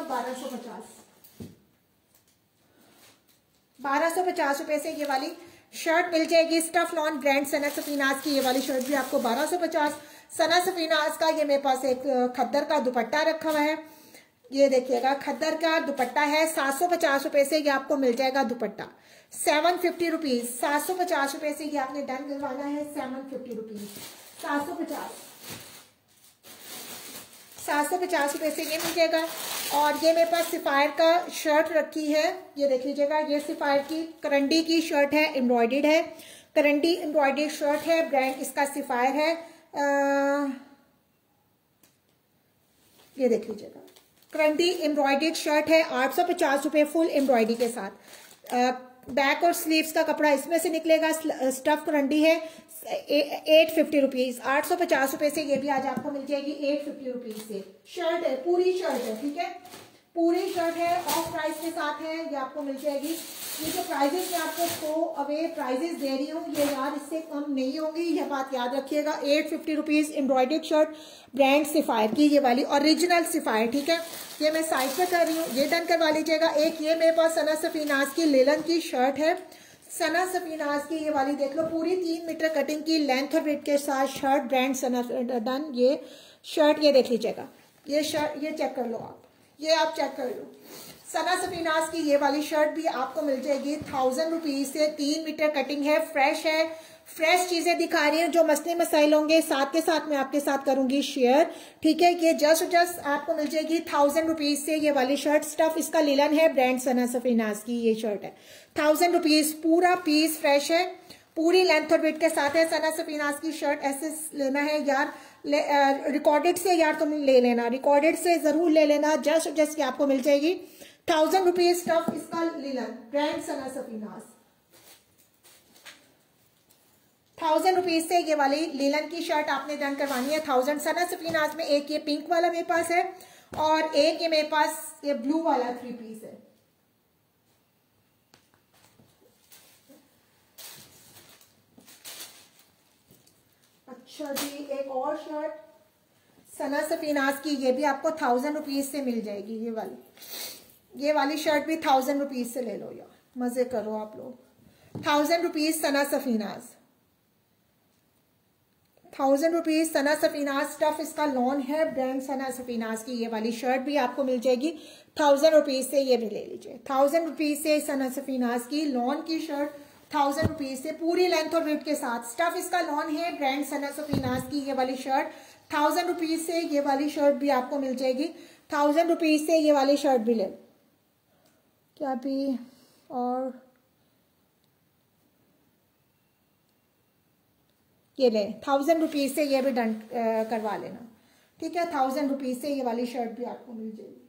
1250 रुपए से ये वाली शर्ट मिल जाएगी। Stuff lawn brand Sana Safinaz की ये वाली शर्ट भी आपको 1250। सना सफीनाज का ये मेरे पास एक खद्दर का दुपट्टा रखा हुआ है, ये देखिएगा, खद्दर का दुपट्टा है। 750 रुपए से ये आपको मिल जाएगा दुपट्टा। 750 रुपीज, 750 रुपए से ये आपने डन करवाना है। 750 रुपीज, 750 रुपए से ये मिल जाएगा। और ये मेरे पास सिफायर का शर्ट रखी है, ये देख लीजिएगा, ये सिफायर की करंडी की शर्ट है, एम्ब्रॉयडेड है, करंडी एम्ब्रॉयडेड शर्ट है, ब्रांड इसका सिफायर है। ये देख लीजिएगा, करंडी एम्ब्रॉयडेड शर्ट है, 850 रुपए फुल एम्ब्रॉयडरी के साथ। बैक और स्लीव्स का कपड़ा इसमें से निकलेगा, स्टफ करंडी है। 850 रुपीज, 850 रुपए से ये भी आज आपको मिल जाएगी 850 रुपीज से। शर्ट है, पूरी शर्ट है, ठीक है, पूरी शर्ट है, ऑफ प्राइस के साथ है, ये आपको मिल जाएगी। ये जो प्राइजेस मैं आपको थ्रो अवे प्राइजेस दे रही हूँ, ये यार इससे कम नहीं होंगी, ये बात याद रखिएगा। 850 rupees embroidered shirt, brand Sapphire की, ये वाली ओरिजिनल सिफायर, ठीक है। ये मैं साइड पे कर रही हूँ, ये डन करवा लीजिएगा। एक ये मेरे पास सना सफीनाज की लेलन की शर्ट है, सना सफीनाज की ये वाली देख लो, पूरी 3 मीटर कटिंग की लेंथ और वेट के साथ शर्ट, ब्रांड सना डन। ये शर्ट ये देख लीजिएगा, ये शर्ट ये चेक कर लो आप, ये आप चेक कर लो। सना सफीनाज की ये वाली शर्ट भी आपको मिल जाएगी 1000 रुपीज से। 3 मीटर कटिंग है, फ्रेश है, फ्रेश चीजें दिखा रही हूँ। जो मसले मसाइल होंगे साथ के साथ मैं आपके साथ करूंगी शेयर, ठीक है। ये जस्ट आपको मिल जाएगी 1000 रुपीज से ये वाली शर्ट। स्टफ इसका लिलन है, ब्रांड सना सफीनाज की ये शर्ट है। 1000 रुपीज, पूरा पीस फ्रेश है, पूरी लेंथ और वेट के साथ है। सना सफीनाज की शर्ट ऐसे लेना है यार, रिकॉर्डेड से यार तुम ले लेना, रिकॉर्डेड से जरूर ले लेना। जस्ट आपको मिल जाएगी 1000 रुपीज। स्टफ इसका linen, brand Sana Safinaz. 1000 rupees से ये वाली लिलन की शर्ट आपने डन करवानी है। 1000 सना सफीनाज में एक ये पिंक वाला मेरे पास है, और एक ये मेरे पास ये ब्लू वाला 3 पीस है। अच्छा जी, एक और शर्ट सना सफीनाज की, ये भी आपको 1000 रुपीज से मिल जाएगी। ये वाली शर्ट भी 1000 रुपीज से ले लो यार, मजे करो आप लोग। 1000 rupees Sana Safinaz, 1000 rupees Sana Safinaz. Stuff इसका लॉन है, ब्रांड सना सफीनाज की ये वाली शर्ट भी आपको मिल जाएगी 1000 रुपीज से। ये भी ले लीजिए 1000 रुपीज से सना सफीनाज की लॉन की शर्ट, 1000 रुपीज से पूरी लेंथ और वेट के साथ। स्टफ इसका लॉन है, ब्रांड सना सफीनाज की ये वाली शर्ट 1000 रुपीज से। ये वाली शर्ट भी आपको मिल जाएगी 1000 रुपीज से। ये वाली शर्ट भी ले क्या भी, और ये ले 1000 रुपीज से ये भी डन करवा लेना, ठीक है। 1000 रुपीज से ये वाली शर्ट भी आपको मिल जाएगी।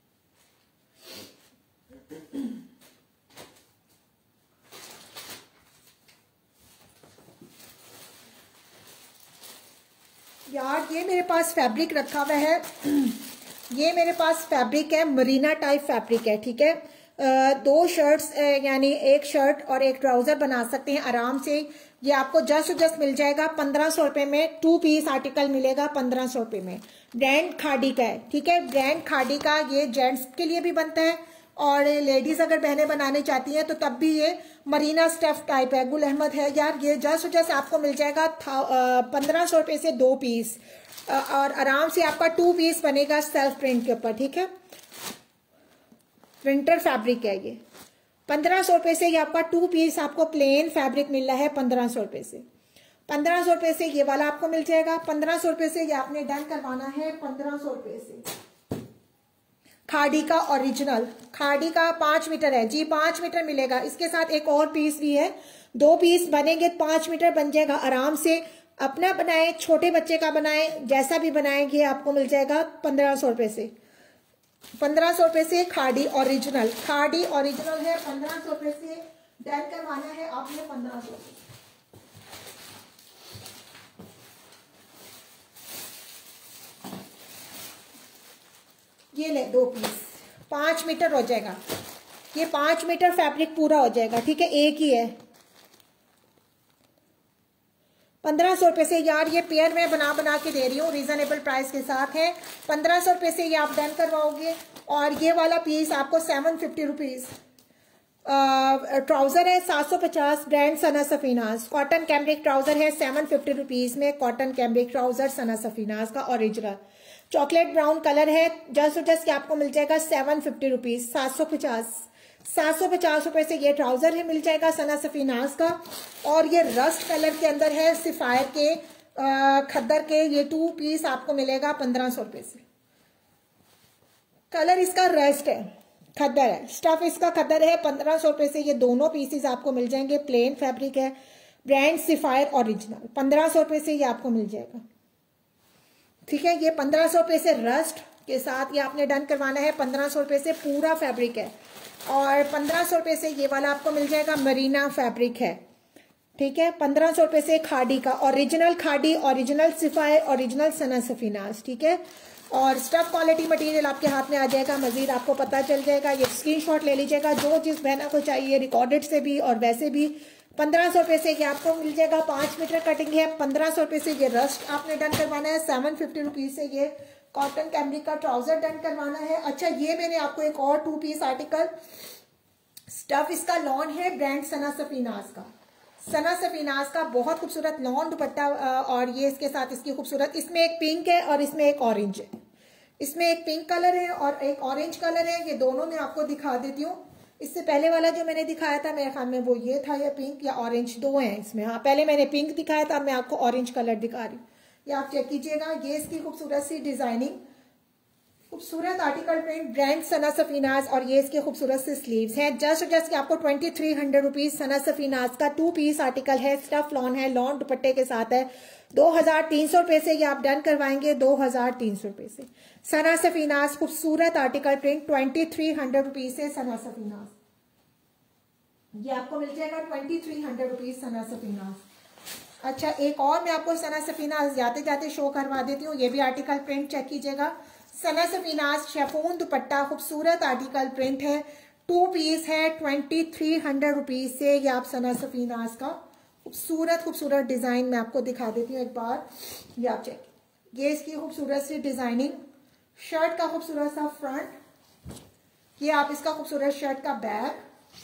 यार ये मेरे पास फैब्रिक रखा हुआ है, ये मेरे पास फैब्रिक है, मरीना टाइप फैब्रिक है, ठीक है। 2 शर्ट्स यानी एक शर्ट और एक ट्राउजर बना सकते हैं आराम से। ये आपको जस्ट मिल जाएगा 1500 रुपए में। 2 पीस आर्टिकल मिलेगा 1500 रुपए में। ब्रांड खाड़ी का है, ठीक है, ब्रांड खाड़ी का। ये जेंट्स के लिए भी बनता है, और लेडीज अगर बहनें बनाने चाहती हैं तो तब भी ये मरीना स्टफ टाइप है। गुल अहमद है यार, ये जस्ट आपको मिल जाएगा 1500 रुपए से 2 पीस, और आराम से आपका 2 पीस बनेगा सेल्फ प्रिंट के ऊपर, ठीक है। प्रिंटर फैब्रिक है ये। 1500 रुपए से ये आपका 2 पीस आपको प्लेन फैब्रिक मिल रहा है 1500 रुपए से। 1500 रुपए से ये वाला आपको मिल जाएगा। 1500 रुपए से ये आपने डन करवाना है 1500 रुपए से। खाड़ी का ओरिजिनल, खाड़ी का 5 मीटर है जी, 5 मीटर मिलेगा। इसके साथ एक और पीस भी है, 2 पीस बनेंगे, 5 मीटर बन जाएगा आराम से। अपना बनाए, छोटे बच्चे का बनाए, जैसा भी बनाएंगे आपको मिल जाएगा 1500 रुपए से। 1500 रुपए से खाड़ी ओरिजिनल, खाड़ी ओरिजिनल है 1500 रुपए से। डन करवाना है आपने 1500। ये ले 2 पीस, 5 मीटर हो जाएगा। ये 5 मीटर फैब्रिक पूरा हो जाएगा, ठीक है, एक ही है। 1500 रुपए से यार, ये पेयर में बना के दे रही हूँ, रीजनेबल प्राइस के साथ है। 1500 रुपए से ये आप डन करवाओगे। और ये वाला पीस आपको 750 रुपीज। ट्राउजर है 750, brand Sana Safinaz, cotton cambric trouser है 750 रुपीज में। Cotton cambric trouser Sana Safinaz का ओरिजिनल, चॉकलेट ब्राउन कलर है। जस्ट आपको मिल जाएगा 750 रुपीज, 750 रुपए से ये ट्राउजर है, मिल जाएगा सना सफीनाज का। और ये रस्ट कलर के अंदर है, सिफायर के खद्दर के, ये 2 पीस आपको मिलेगा 1500 रुपए से। कलर इसका रस्ट है, खद्दर है, स्टफ इसका खद्दर है। 1500 रुपए से ये दोनों पीसेस आपको मिल जाएंगे। प्लेन फैब्रिक है, ब्रांड सिफायर ओरिजिनल, 1500 रुपए से ये आपको मिल जाएगा, ठीक है। ये 1500 रुपए से रस्ट के साथ ये आपने डन करवाना है। 1500 रुपए से पूरा फैब्रिक है। और 1500 रुपए से ये वाला आपको मिल जाएगा, मरीना फैब्रिक है, ठीक है। 1500 रुपए से खाड़ी का ओरिजिनल, खाड़ी ओरिजिनल सिफायर ओरिजिनल सना सफीनाज, ठीक है। और स्टफ क्वालिटी मटेरियल आपके हाथ में आ जाएगा, मजीद आपको पता चल जाएगा। ये स्क्रीनशॉट ले लीजिएगा, जो जिस बहना को चाहिए, रिकॉर्डेड से भी और वैसे भी। 1500 रुपए से ये आपको मिल जाएगा, 5 मीटर कटिंग है। 1500 रुपए से ये रस्ट आपने डन करवाना है। 750 रुपीज से ये कॉटन कैम्ब्रिक का ट्राउजर डन करवाना है। अच्छा, ये मैंने आपको एक और 2 पीस आर्टिकल, स्टफ इसका लॉन है, ब्रांड सना सफीनाज का, सना सफीनाज का बहुत खूबसूरत लॉन दुपट्टा। और ये इसके साथ इसकी खूबसूरत, इसमें एक पिंक है और इसमें एक ऑरेंज है। इसमें एक पिंक कलर है और एक ऑरेंज कलर है। ये दोनों मैं आपको दिखा देती हूँ। इससे पहले वाला जो मैंने दिखाया था मेरे ख्याल में वो ये था, या पिंक या ऑरेंज, 2 हैं इसमें। हाँ, पहले मैंने पिंक दिखाया था, मैं आपको ऑरेंज कलर दिखा रही हूँ। ये आप चेक कीजिएगा। ये इसकी खूबसूरत सी डिजाइनिंग, खूबसूरत article print, brand Sana Safinaz. और ये इसके खूबसूरत से स्लीव्स हैं। जस्ट आपको 2300 रुपीज सना सफीनाज का 2 पीस आर्टिकल है, स्टफ लॉन है, लॉन दुपट्टे के साथ है। 2300 रुपए से ये आप डन करवाएंगे, 2300 रुपए से। सना सफीनाज खूबसूरत आर्टिकल प्रिंट, 2300 रुपीज से सना सफीनाज, ये आपको मिल जाएगा 2300 रुपीज सना सफीनाज। अच्छा, एक और मैं आपको सना सफीनाज जाते जाते शो करवा देती हूँ। ये भी आर्टिकल प्रिंट चेक कीजिएगा। सना सफीनाज शेफून दुपट्टा, खूबसूरत आर्टिकल प्रिंट है, 2 पीस है, 2300 रुपीज से ये आप सना सफीनाज का खूबसूरत डिजाइन मैं आपको दिखा देती हूँ एक बार। ये आप चेक, ये इसकी खूबसूरत सी डिजाइनिंग, शर्ट का खूबसूरत सा फ्रंट, ये आप इसका खूबसूरत शर्ट का बैक,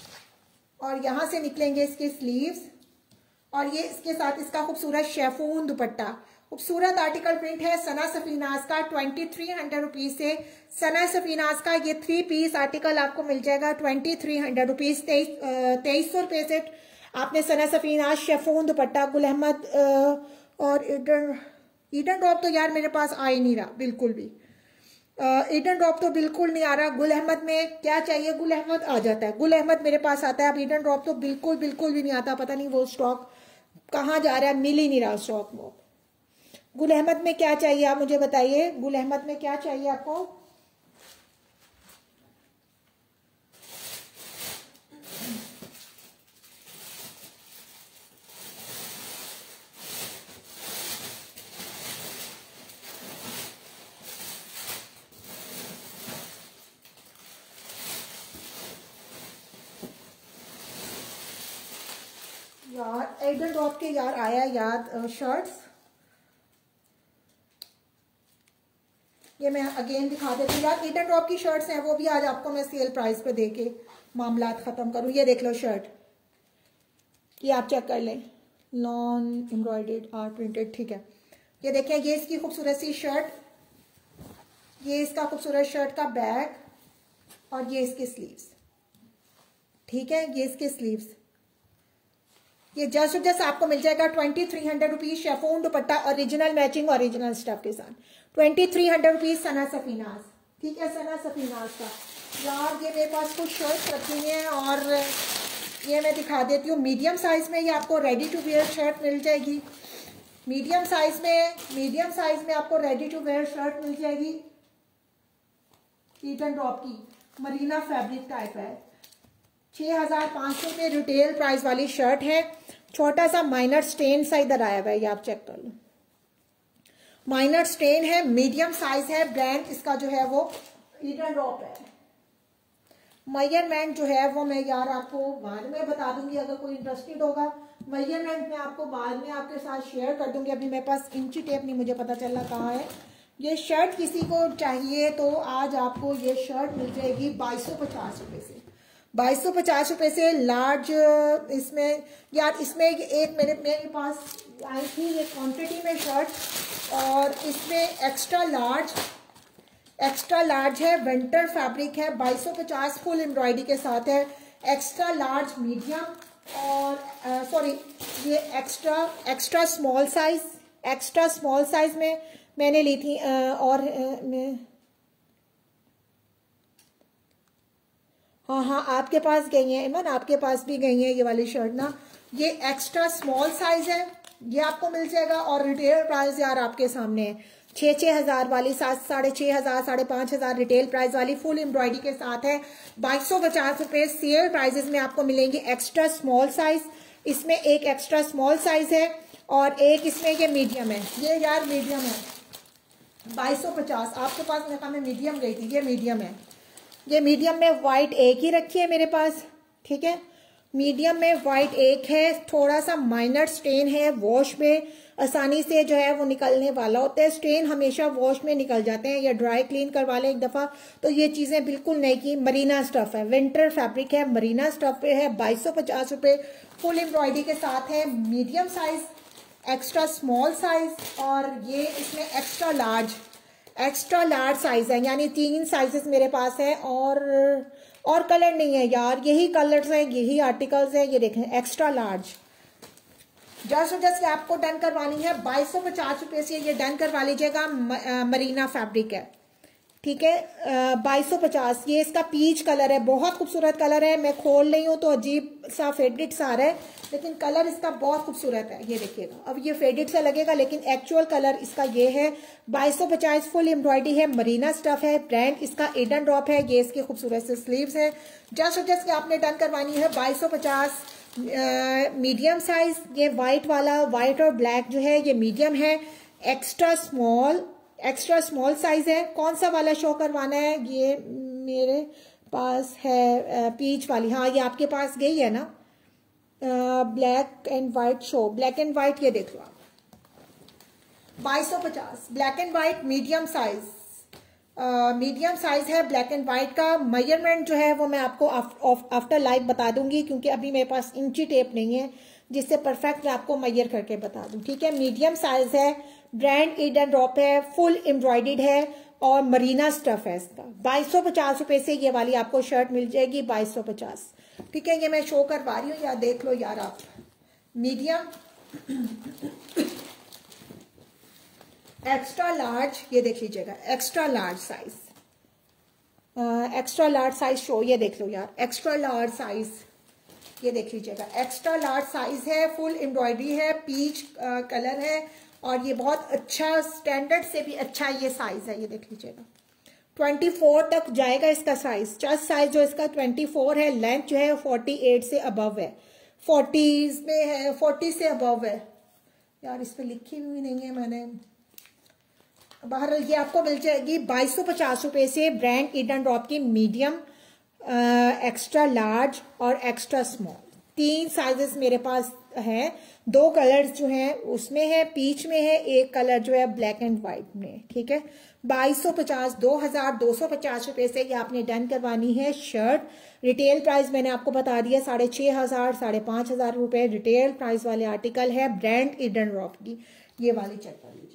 और यहां से निकलेंगे इसके स्लीव्स। और ये इसके साथ इसका खूबसूरत शेफून दुपट्टा, खूबसूरत आर्टिकल प्रिंट है सना सफीनाज का, 2300 रुपीज से। सना सफीनाज का ये 3 पीस आर्टिकल आपको मिल जाएगा 2300 रुपीज, 2300 रुपए से आपने सना सफीनाज शेफून दुपट्टा, गुल अहमद और ईडन ड्रॉप तो यार मेरे पास आ ही नहीं रहा बिल्कुल भी। ईडन ड्रॉप तो बिल्कुल नहीं आ रहा। गुल अहमद में क्या चाहिए, गुल अहमद आ जाता है, गुल अहमद मेरे पास आता है। अब ईडन ड्रॉप तो बिल्कुल भी नहीं आता, पता नहीं वो स्टॉक कहाँ जा रहा है, मिल ही नहीं रहा स्टॉक वो। गुल अहमद में क्या चाहिए आप मुझे बताइए, गुल अहमद में क्या चाहिए आपको? यार ईडन ड्रॉप के यार आया याद शर्ट्स, ये मैं अगेन दिखा देती हूँ यार। ईडन ड्रॉप की शर्ट्स हैं, वो भी आज आपको मैं सेल प्राइस पे देके मामलात खत्म करूँ। ये देख लो शर्ट, ये आप चेक कर लें, लॉन एम्ब्रॉयडर्ड आर्ट प्रिंटेड, ठीक है। ये देखें, ये इसकी खूबसूरत सी शर्ट, ये इसका खूबसूरत शर्ट का बैक, और ये इसके स्लीव्स, ठीक है, ये इसके स्लीव्स। ये जस्ट आपको मिल जाएगा 2300 rupees, chiffon dupatta original matching original stuff के साथ, 2300 रुपीज सना सफीनाज। ठीक है सना सफीनाज का। यार ये मेरे पास कुछ शर्ट रखी हैं और ये मैं दिखा देती हूँ। मीडियम साइज में ये आपको रेडी टू वेयर शर्ट मिल जाएगी। मीडियम साइज में आपको रेडी टू वेयर शर्ट मिल जाएगी। ईटन ड्रॉप की मरीना फैब्रिक टाइप है। 6,500 रुपये रिटेल प्राइस वाली शर्ट है। छोटा सा माइनर स्टेन सा इधर आया हुआ है, ये आप चेक कर लो। माइनर स्टेन है, मीडियम साइज है। ब्रांड इसका जो है वो ईटन ड्रॉप है। मेजरमेंट जो है वो मैं यार आपको बाद में बता दूंगी, अगर कोई इंटरेस्टेड होगा। मेजरमेंट मैं आपको बाद में आपके साथ शेयर कर दूंगी। अभी मेरे पास इंची टेप नहीं, मुझे पता चला कहाँ है। ये शर्ट किसी को चाहिए तो आज आपको ये शर्ट मिल जाएगी 2250 रुपये से। 2250 रुपये से लार्ज। इसमें यार इसमें एक मेरे पास आई थी ये क्वांटिटी में शर्ट, और इसमें एक्स्ट्रा लार्ज है। विंटर फैब्रिक है। 2250 फुल एम्ब्रॉयडरी के साथ है। एक्स्ट्रा लार्ज मीडियम और सॉरी ये एक्स्ट्रा स्मॉल साइज में मैंने ली थी। और हाँ आपके पास गई है इमन, आपके पास भी गई है ये वाली शर्ट ना। ये एक्स्ट्रा स्मॉल साइज है, ये आपको मिल जाएगा। और रिटेल प्राइस यार आपके सामने है। 6,000 वाली, 6,500, 5,500 रिटेल प्राइस वाली फुल एम्ब्रॉयडरी के साथ है। 2250 रुपये सेल प्राइजेस में आपको मिलेंगे एक्स्ट्रा स्मॉल साइज। इसमें एक एक्स्ट्रा स्मॉल साइज है और एक इसमें ये मीडियम है। ये यार मीडियम है 2250। आपके पास मेरे कहा मैं मीडियम गई थी, ये मीडियम है। ये मीडियम में वाइट एक ही रखी है मेरे पास, ठीक है। मीडियम में वाइट एक है। थोड़ा सा माइनर स्टेन है, वॉश में आसानी से जो है वो निकलने वाला होता है। स्टेन हमेशा वॉश में निकल जाते हैं या ड्राई क्लीन करवा लें एक दफ़ा तो ये चीज़ें बिल्कुल नहीं की। मरीना स्टफ है, विंटर फैब्रिक है, मरीना स्टफ पे है। 2250 रुपये फुल एम्ब्रॉयडरी के साथ है। Medium size, extra small size और ये इसमें एक्स्ट्रा लार्ज साइज है। यानी 3 साइजेस मेरे पास है और कलर नहीं है यार, यही कलर्स हैं, यही आर्टिकल्स हैं। ये देखें एक्स्ट्रा लार्ज। जस्ट आपको डन करवानी है 2250 रुपये से ये डन करवा लीजिएगा। मरीना फैब्रिक है, ठीक है। 2250। ये इसका पीच कलर है, बहुत खूबसूरत कलर है। मैं खोल रही हूँ तो अजीब सा फेडेड सा आ रहा है, लेकिन कलर इसका बहुत खूबसूरत है। ये देखिएगा, अब ये फेडेड सा लगेगा लेकिन एक्चुअल कलर इसका ये है। 2250 फुल एम्ब्रॉयडरी है, मरीना स्टफ है। ब्रांड इसका ईडन ड्रॉप है। ये इसके खूबसूरत से स्लीव्स है। जस्ट आपने डन करवानी है 2250। मीडियम साइज, ये वाइट वाला, वाइट और ब्लैक जो है ये मीडियम है। एक्स्ट्रा स्मॉल साइज है। कौन सा वाला शो करवाना है? ये मेरे पास है पीच वाली। हाँ ये आपके पास गई है ना, black and white show. Black and white ये देख लो आप, 2250 black and white medium size है ब्लैक एंड व्हाइट का। मेजरमेंट जो है वो मैं आपको आफ्टर लाइव बता दूंगी, क्योंकि अभी मेरे पास इंची टेप नहीं है जिससे परफेक्ट मैं आपको मेजर करके बता दूं, ठीक है। मीडियम साइज है। ब्रांड ईडन ड्रॉप है, फुल एम्ब्रॉयडर्ड है और मरीना स्टफ है इसका। 2250 रुपये से ये वाली आपको शर्ट मिल जाएगी। 2250, ठीक है। ये मैं शो करवा रही हूँ, यार देख लो यार आप। मीडियम, एक्स्ट्रा लार्ज, ये देख लीजिएगा एक्स्ट्रा लार्ज साइज शो। ये देख लो यार एक्स्ट्रा लार्ज साइज, ये देख लीजिएगा एक्स्ट्रा लार्ज साइज है। फुल एम्ब्रॉयडरी है, पीच कलर है और ये बहुत अच्छा, स्टैंडर्ड से भी अच्छा ये साइज है। ये देख लीजिएगा 24 तक जाएगा इसका साइज। चेस्ट साइज जो इसका 24 है। लेंथ जो है 48 से अबव है, 40s में है, 40 से अबव है। यार इस पे लिखी हुई नहीं है मैंने। बहरहाल ये आपको मिल जाएगी 2250 रुपये से। ब्रांड ईडन ड्रॉप की मीडियम, एक्स्ट्रा लार्ज और एक्स्ट्रा स्मॉल 3 साइजेस मेरे पास है। 2 कलर्स जो हैं उसमें है, पीच में है, एक कलर जो है ब्लैक एंड व्हाइट में, ठीक है। 2250, 2250 रुपये से ये आपने डन करवानी है शर्ट। रिटेल प्राइस मैंने आपको बता दिया 6,500, 5,500 रुपये रिटेल प्राइस वाले आर्टिकल है। ब्रांड ईडन ड्रॉप की ये वाली चेक कर लीजिए।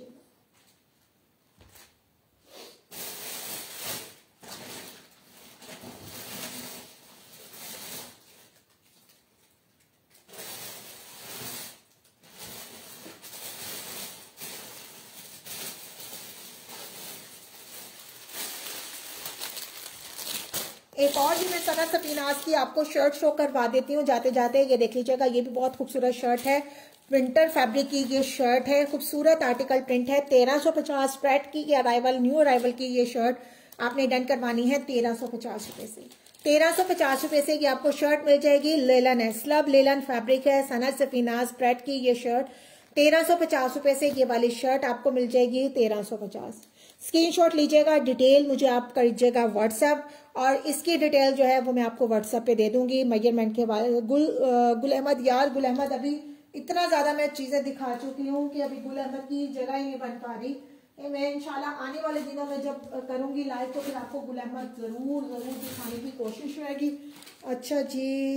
एक और भी मैं सना सफीनाज की आपको शर्ट शो करवा देती हूँ जाते जाते। ये देख लीजिएगा, ये भी बहुत खूबसूरत शर्ट है, विंटर फैब्रिक की ये शर्ट है, खूबसूरत आर्टिकल प्रिंट है। 1350 स्प्रेड की ये अराइवल, न्यू अराइवल की ये शर्ट आपने डन करवानी है 1350 रुपए से। 1350 रुपए से ये आपको शर्ट मिल जाएगी। लेलन है, स्लब लेलन फैब्रिक है, सना सफीनाज स्प्रेड की ये शर्ट 1350 रुपए से ये वाली शर्ट आपको मिल जाएगी 1350। स्क्रीनशॉट लीजिएगा, डिटेल मुझे आप करिएगा व्हाट्सएप, और इसकी डिटेल जो है वो मैं आपको व्हाट्सएप पे दे दूंगी मेजरमेंट के बारे। गुल अहमद, यार गुल अहमद अभी इतना ज्यादा मैं चीजें दिखा चुकी हूँ कि अभी गुल अहमद की जगह ही नहीं बन पा रही। मैं इंशाल्लाह आने वाले दिनों में जब करूंगी लाइव तो फिर आपको गुल अहमद जरूर दिखाने की कोशिश रहेगी। अच्छा जी,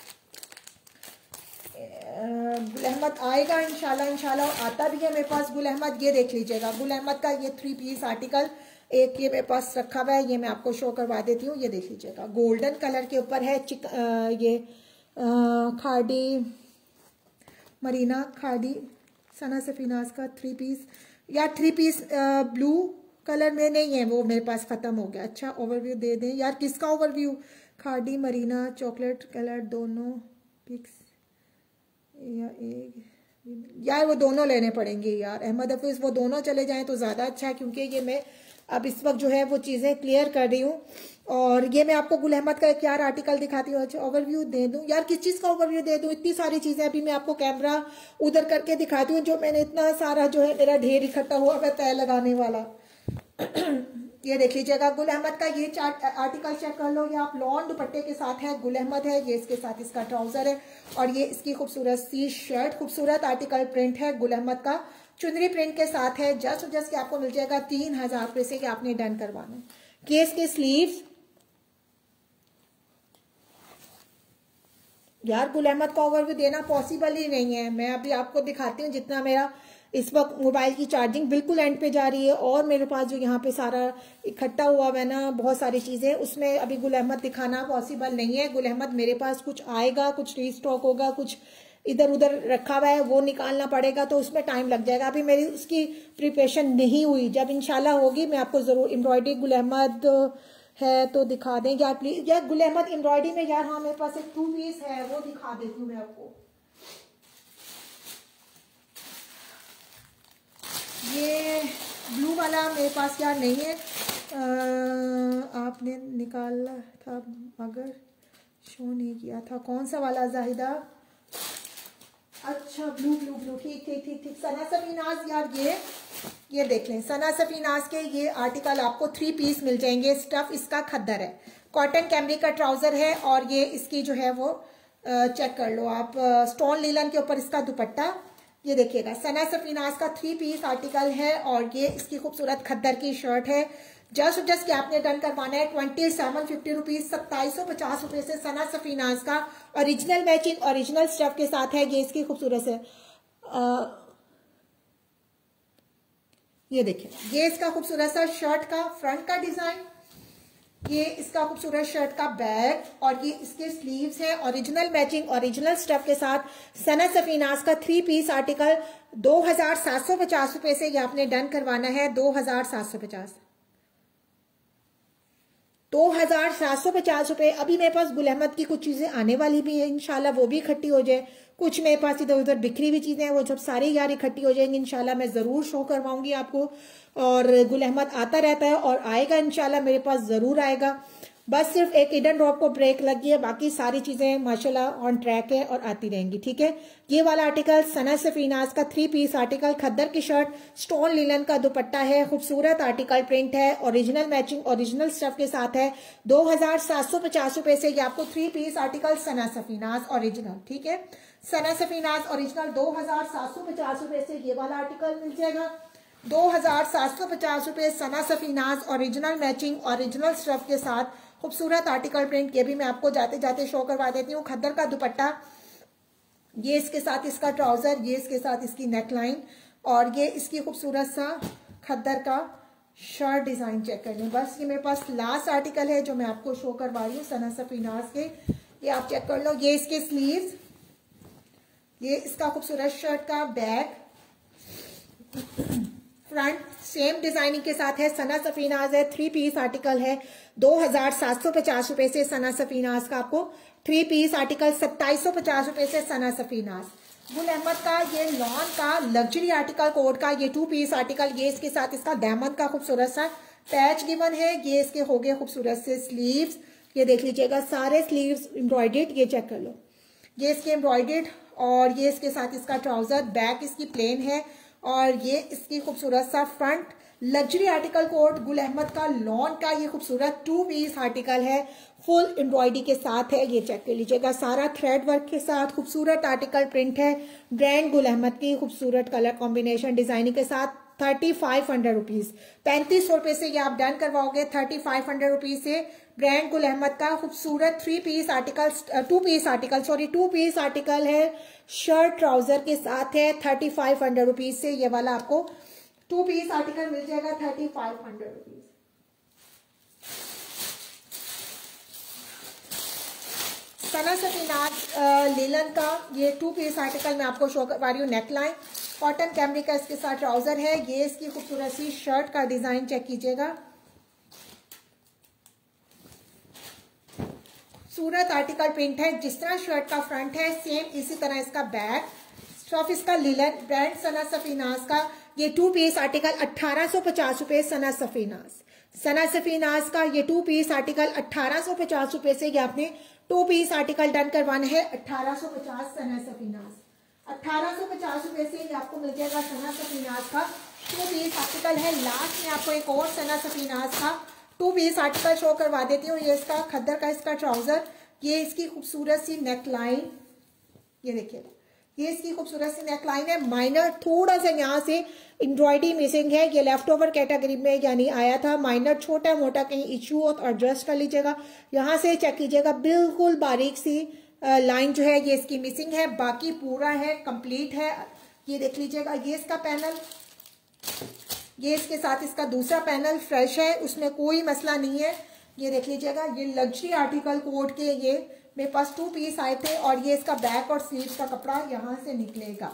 गुल अहमद आएगा इंशाल्लाह आता भी है मेरे पास गुल अहमद। ये देख लीजिएगा गुल अहमद का ये 3 पीस आर्टिकल एक ये मेरे पास रखा हुआ है, ये मैं आपको शो करवा देती हूँ। ये देख लीजिएगा, गोल्डन कलर के ऊपर है, ये खाड़ी मरीना खाड़ी सना सफीनाज का 3 पीस, या 3 पीस ब्लू कलर में नहीं है, वो मेरे पास खत्म हो गया। अच्छा ओवरव्यू दे दें यार, किसका overview? Khaadi marina chocolate colour दोनों पिक्स या एक, यार वो दोनों लेने पड़ेंगे यार अहमद हफीज, वो दोनों चले जाएं तो ज्यादा अच्छा है, क्योंकि ये मैं अब इस वक्त जो है वो चीजें क्लियर कर रही हूँ। और ये मैं आपको गुल अहमद का एक यार आर्टिकल दिखाती हूँ। अच्छा ओवरव्यू दे दूं यार, किस चीज का ओवरव्यू दे दूं? इतनी सारी चीजें अभी मैं आपको कैमरा उधर करके दिखाती हूँ, जो मैंने इतना सारा जो है मेरा ढेर इकट्ठा हुआ है तय लगाने वाला। ये देख लीजिएगा गुल अहमद का ये आर्टिकल चेक कर लो, ये आप लॉन दुपट्टे के साथ है, गुल अहमद है, ये इसके साथ इसका ट्राउजर है, और ये इसकी खूबसूरत सी शर्ट, खूबसूरत आर्टिकल प्रिंट है गुल अहमद का, चुनरी प्रिंट के साथ है। जस्ट के आपको मिल जाएगा 3000 रुपए से, कि आपने डन करवाना। केस के स्लीव्स, यार गुल अहमद का ओवरव्यू देना पॉसिबल ही नहीं है। मैं अभी आपको दिखाती हूँ, जितना मेरा इस वक्त मोबाइल की चार्जिंग बिल्कुल एंड पे जा रही है, और मेरे पास जो यहाँ पे सारा इकट्ठा हुआ है ना बहुत सारी चीजें, उसमें अभी गुल अहमद दिखाना पॉसिबल नहीं है। गुल अहमद मेरे पास कुछ आएगा, कुछ रीस्टॉक होगा, कुछ इधर उधर रखा हुआ है वो निकालना पड़ेगा, तो उसमें टाइम लग जाएगा। अभी मेरी उसकी प्रिपरेशन नहीं हुई, जब इंशाल्लाह होगी मैं आपको जरूर। एम्ब्रॉयडरी गुल अहमद है तो दिखा दें यार प्लीज, यार गुल अहमद एम्ब्रॉयडरी में यार, हाँ मेरे पास एक 2 पीस है, वो दिखा देती हूँ मैं आपको। ये ब्लू वाला मेरे पास यार नहीं है, आपने निकाला था मगर शो नहीं किया था। कौन सा वाला जाहिदा? अच्छा ब्लू ब्लू ब्लू, ठीक ठीक ठीक ठीक। सना सफीनाज यार, ये देख लें, सना सफीनाज के ये आर्टिकल आपको 3 पीस मिल जाएंगे। स्टफ इसका खद्दर है, कॉटन कैमरी का ट्राउजर है, और ये इसकी जो है वो चेक कर लो आप, स्टोन लीलन के ऊपर इसका दुपट्टा। ये देखिएगा सना सफीनाज का 3 पीस आर्टिकल है, और ये इसकी खूबसूरत खद्दर की शर्ट है। जस्ट के आपने डन करवाना है 2750 रुपीज, 2750 रुपए से सना सफीनाज का ओरिजिनल मैचिंग ओरिजिनल स्टफ के साथ है। ये इसकी खूबसूरत से ये देखिए, ये इसका खूबसूरत सा शर्ट का फ्रंट का डिजाइन, ये इसका खूबसूरत शर्ट का बैक, और ये इसके स्लीव्स है ओरिजिनल मैचिंग ओरिजिनल स्टफ के साथ। सना सफीनाज का 3 पीस आर्टिकल 2750 रुपए से ये आपने डन करवाना है। 2750 रुपए। अभी मेरे पास गुल अहमद की कुछ चीजें आने वाली भी है, इंशाल्लाह वो भी इकट्ठी हो जाए। कुछ मेरे पास इधर उधर बिखरी हुई चीजें हैं, वो जब सारी यार इकट्ठी हो जाएंगी इंशाल्लाह मैं जरूर शो करवाऊंगी आपको। और गुल अहमद आता रहता है और आएगा इंशाल्लाह, मेरे पास जरूर आएगा। बस सिर्फ एक इडन ड्रॉप को ब्रेक लगी है, बाकी सारी चीजें माशाल्लाह ऑन ट्रैक है और आती रहेंगी। ठीक है, ये वाला आर्टिकल सना सफीनाज का 3 पीस आर्टिकल, खद्दर की शर्ट, स्टोन लीलन का दुपट्टा है, खूबसूरत आर्टिकल प्रिंट है, ओरिजिनल मैचिंग ओरिजिनल स्टफ के साथ है। 2750 रुपए से ये आपको 3 piece article Sana Safinaz original, ठीक है, सना सफीनाज ओरिजिनल 2750 रुपए से ये वाला आर्टिकल मिल जाएगा। 2750 रुपए Sana Safinaz original matching original stuff के साथ, खूबसूरत आर्टिकल प्रिंट। ये भी मैं आपको जाते जाते शो करवा देती हूँ। खद्दर का दुपट्टा, ये इसके साथ इसका ट्राउजर, ये इसके साथ इसकी नेकलाइन, और ये इसकी खूबसूरत सा खद्दर का शर्ट डिजाइन चेक कर लें। बस ये मेरे पास लास्ट आर्टिकल है जो मैं आपको शो करवा रही हूँ सना सफीनाज के, ये आप चेक कर लो। ये इसके स्लीव्स, ये इसका खूबसूरत शर्ट का बैक, फ्रंट सेम डिजाइनिंग के साथ है, सना सफीनाज है, 3 पीस आर्टिकल है 2750 रुपए से सना सफीनाज का आपको 3 पीस आर्टिकल 2750 रुपए से सना सफीनाज। गुल अहमद का ये लॉन का लग्जरी आर्टिकल कोट का ये 2 पीस आर्टिकल, ये इसके साथ इसका दामन का खूबसूरत सा पैच गिवन है, ये इसके हो गए खूबसूरत से स्लीव्स, ये देख लीजिएगा सारे स्लीव्स एम्ब्रॉयडेड, ये चेक कर लो, ये इसके एम्ब्रॉयडेड, और ये इसके साथ इसका ट्राउजर, बैक इसकी प्लेन है, और ये इसकी खूबसूरत सा front luxury article coat Gul Ahmed का लॉन का ये खूबसूरत 2 पीस आर्टिकल है, फुल एम्ब्रॉयडरी के साथ है, ये चेक कर लीजिएगा सारा थ्रेड वर्क के साथ खूबसूरत आर्टिकल प्रिंट है, ब्रांड गुल अहमद की खूबसूरत कलर कॉम्बिनेशन डिजाइनिंग के साथ 3500 रुपीज, 3500 रुपए से ये आप डन करवाओगे 3500 रुपीज से। ब्रांड गुल अहमद का खूबसूरत 2 पीस आर्टिकल है, शर्ट ट्राउजर के साथ है, 3500 रुपीज से ये वाला आपको 2 पीस आर्टिकल मिल जाएगा 3500 रुपीज। सना सफीनाज लीलन का ये 2 पीस आर्टिकल मैं आपको शो करवा रही हूँ, नेकलाइन कॉटन कैमरी का इसके साथ ट्राउजर है, ये इसकी खूबसूरत सी शर्ट का डिजाइन चेक कीजिएगा, सूरत आर्टिकल प्रिंट है, जिस तरह शर्ट का फ्रंट है सेम इसी तरह इसका बैक, स्टफ इसका लीलन, ब्रांड सना सफीनाज का ये 2 पीस आर्टिकल 1850 रुपए सना सफीनाज का ये 2 पीस आर्टिकल 1850 रुपए से ये आपने 2 पीस आर्टिकल डन करवाना है 1850 सना सफीनाज, 1850 रुपए से ये आपको मिल जाएगा सना सफीनाज का 2 पीस आर्टिकल है। लास्ट में आपको एक और सना सफीनाज का 2 पीस आर्टिकल शो करवा देती हूँ, ये इसका खद्दर का इसका ट्राउजर, ये इसकी खूबसूरत सी नेकलाइन, ये देखिएगा ये इसकी खूबसूरत सी नेकलाइन है, माइनर थोड़ा सा यहाँ से एम्ब्रॉयडरी मिसिंग है, ये लेफ्ट ओवर कैटेगरी में यानी आया था, माइनर छोटा मोटा कहीं इशू हो तो एडजस्ट कर लीजिएगा, यहाँ से चेक कीजिएगा बिल्कुल बारीक सी लाइन जो है ये इसकी मिसिंग है, बाकी पूरा है कंप्लीट है, ये देख लीजिएगा, ये इसका पैनल, ये इसके साथ इसका दूसरा पैनल फ्रेश है, उसमें कोई मसला नहीं है, ये देख लीजिएगा, ये लग्जरी आर्टिकल कोट के ये मेरे पास 2 पीस आए थे, और ये इसका बैक और स्लीव्स का कपड़ा यहां से निकलेगा,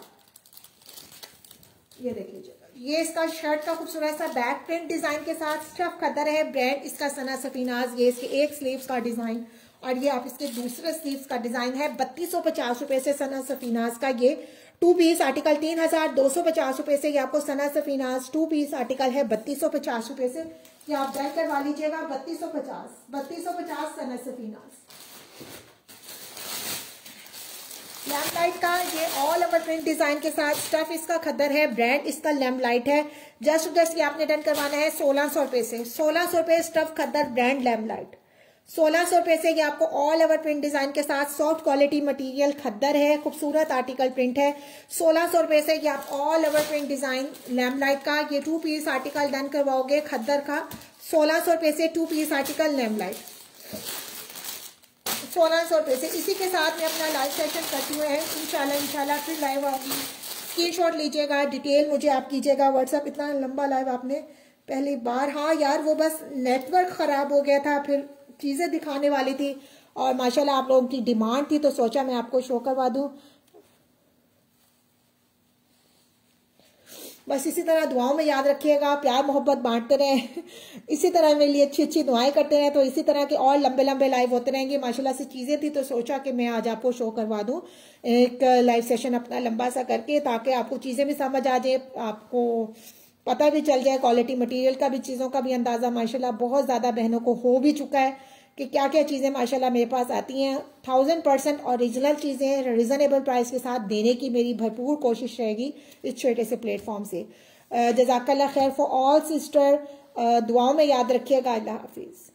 ये देख लीजिएगा, ये इसका शर्ट का खूबसूरत सा बैक प्रिंट डिजाइन के साथ स्टफ खद्दर है, ब्रांड इसका सना सफीनाज, ये इसके एक स्लीव्स का डिजाइन, और ये आप इसके दूसरे स्लीव्स का डिजाइन है 3250 रुपए से सना सफीनाज का ये 2 पीस आर्टिकल, 3250 रुपए से ये आपको सना सफीनाज 2 पीस आर्टिकल है 3250 रुपए से, ये आप डन करवा लीजिएगा 3250 सना सफीनाज। लैम्प लाइट का ये ऑल ओवर प्रिंट डिजाइन के साथ स्टफ इसका खद्दर है, ब्रांड इसका लैम्प लाइट है, जस्ट ये आपने डन करवाना है 1600 रुपए से, 1600 रुपए stuff khaddar brand Limelight, 1600 रुपए से ये आपको ऑल ओवर प्रिंट डिजाइन के साथ सॉफ्ट क्वालिटी मटेरियल खद्दर है, खूबसूरत आर्टिकल प्रिंट है, 1600 रुपए से ये आप all over print design lamp light का ये 2 पीस आर्टिकल डन करवाओगे खद्दर का 1600 रुपए से 2 पीस आर्टिकल लैम्प लाइट 1600 रुपए से। इसी के साथ मैं अपना लाइव सेशन करती हुए इंशाल्लाह फिर लाइव आऊंगी, स्क्रीनशॉट लीजिएगा, डिटेल मुझे आप कीजिएगा व्हाट्सएप, इतना लंबा लाइव आपने पहली बार, हाँ यार वो बस नेटवर्क खराब हो गया था, फिर चीजें दिखाने वाली थी और माशाल्लाह आप लोगों की डिमांड थी तो सोचा मैं आपको शो करवा दूं। बस इसी तरह दुआओं में याद रखिएगा, प्यार मोहब्बत बांटते रहें, इसी तरह मेरे लिए अच्छी अच्छी दुआएं करते रहें, तो इसी तरह के और लंबे लंबे लाइव होते रहेंगे। माशाल्लाह से चीजें थी तो सोचा कि मैं आज आपको शो करवा दूं एक लाइव सेशन अपना लंबा सा करके, ताकि आपको चीजें भी समझ आ जाए, आपको पता भी चल जाए, क्वालिटी मटेरियल का भी, चीजों का भी अंदाजा माशाल्लाह बहुत ज्यादा बहनों को हो भी चुका है कि क्या क्या चीजें माशाल्लाह मेरे पास आती हैं। 1000% ओरिजिनल चीजें रीजनेबल प्राइस के साथ देने की मेरी भरपूर कोशिश रहेगी इस छोटे से प्लेटफॉर्म से। जज़ाकल्लाह खैर फॉर ऑल सिस्टर, दुआओं में याद रखिएगा। अल्लाह हाफिज।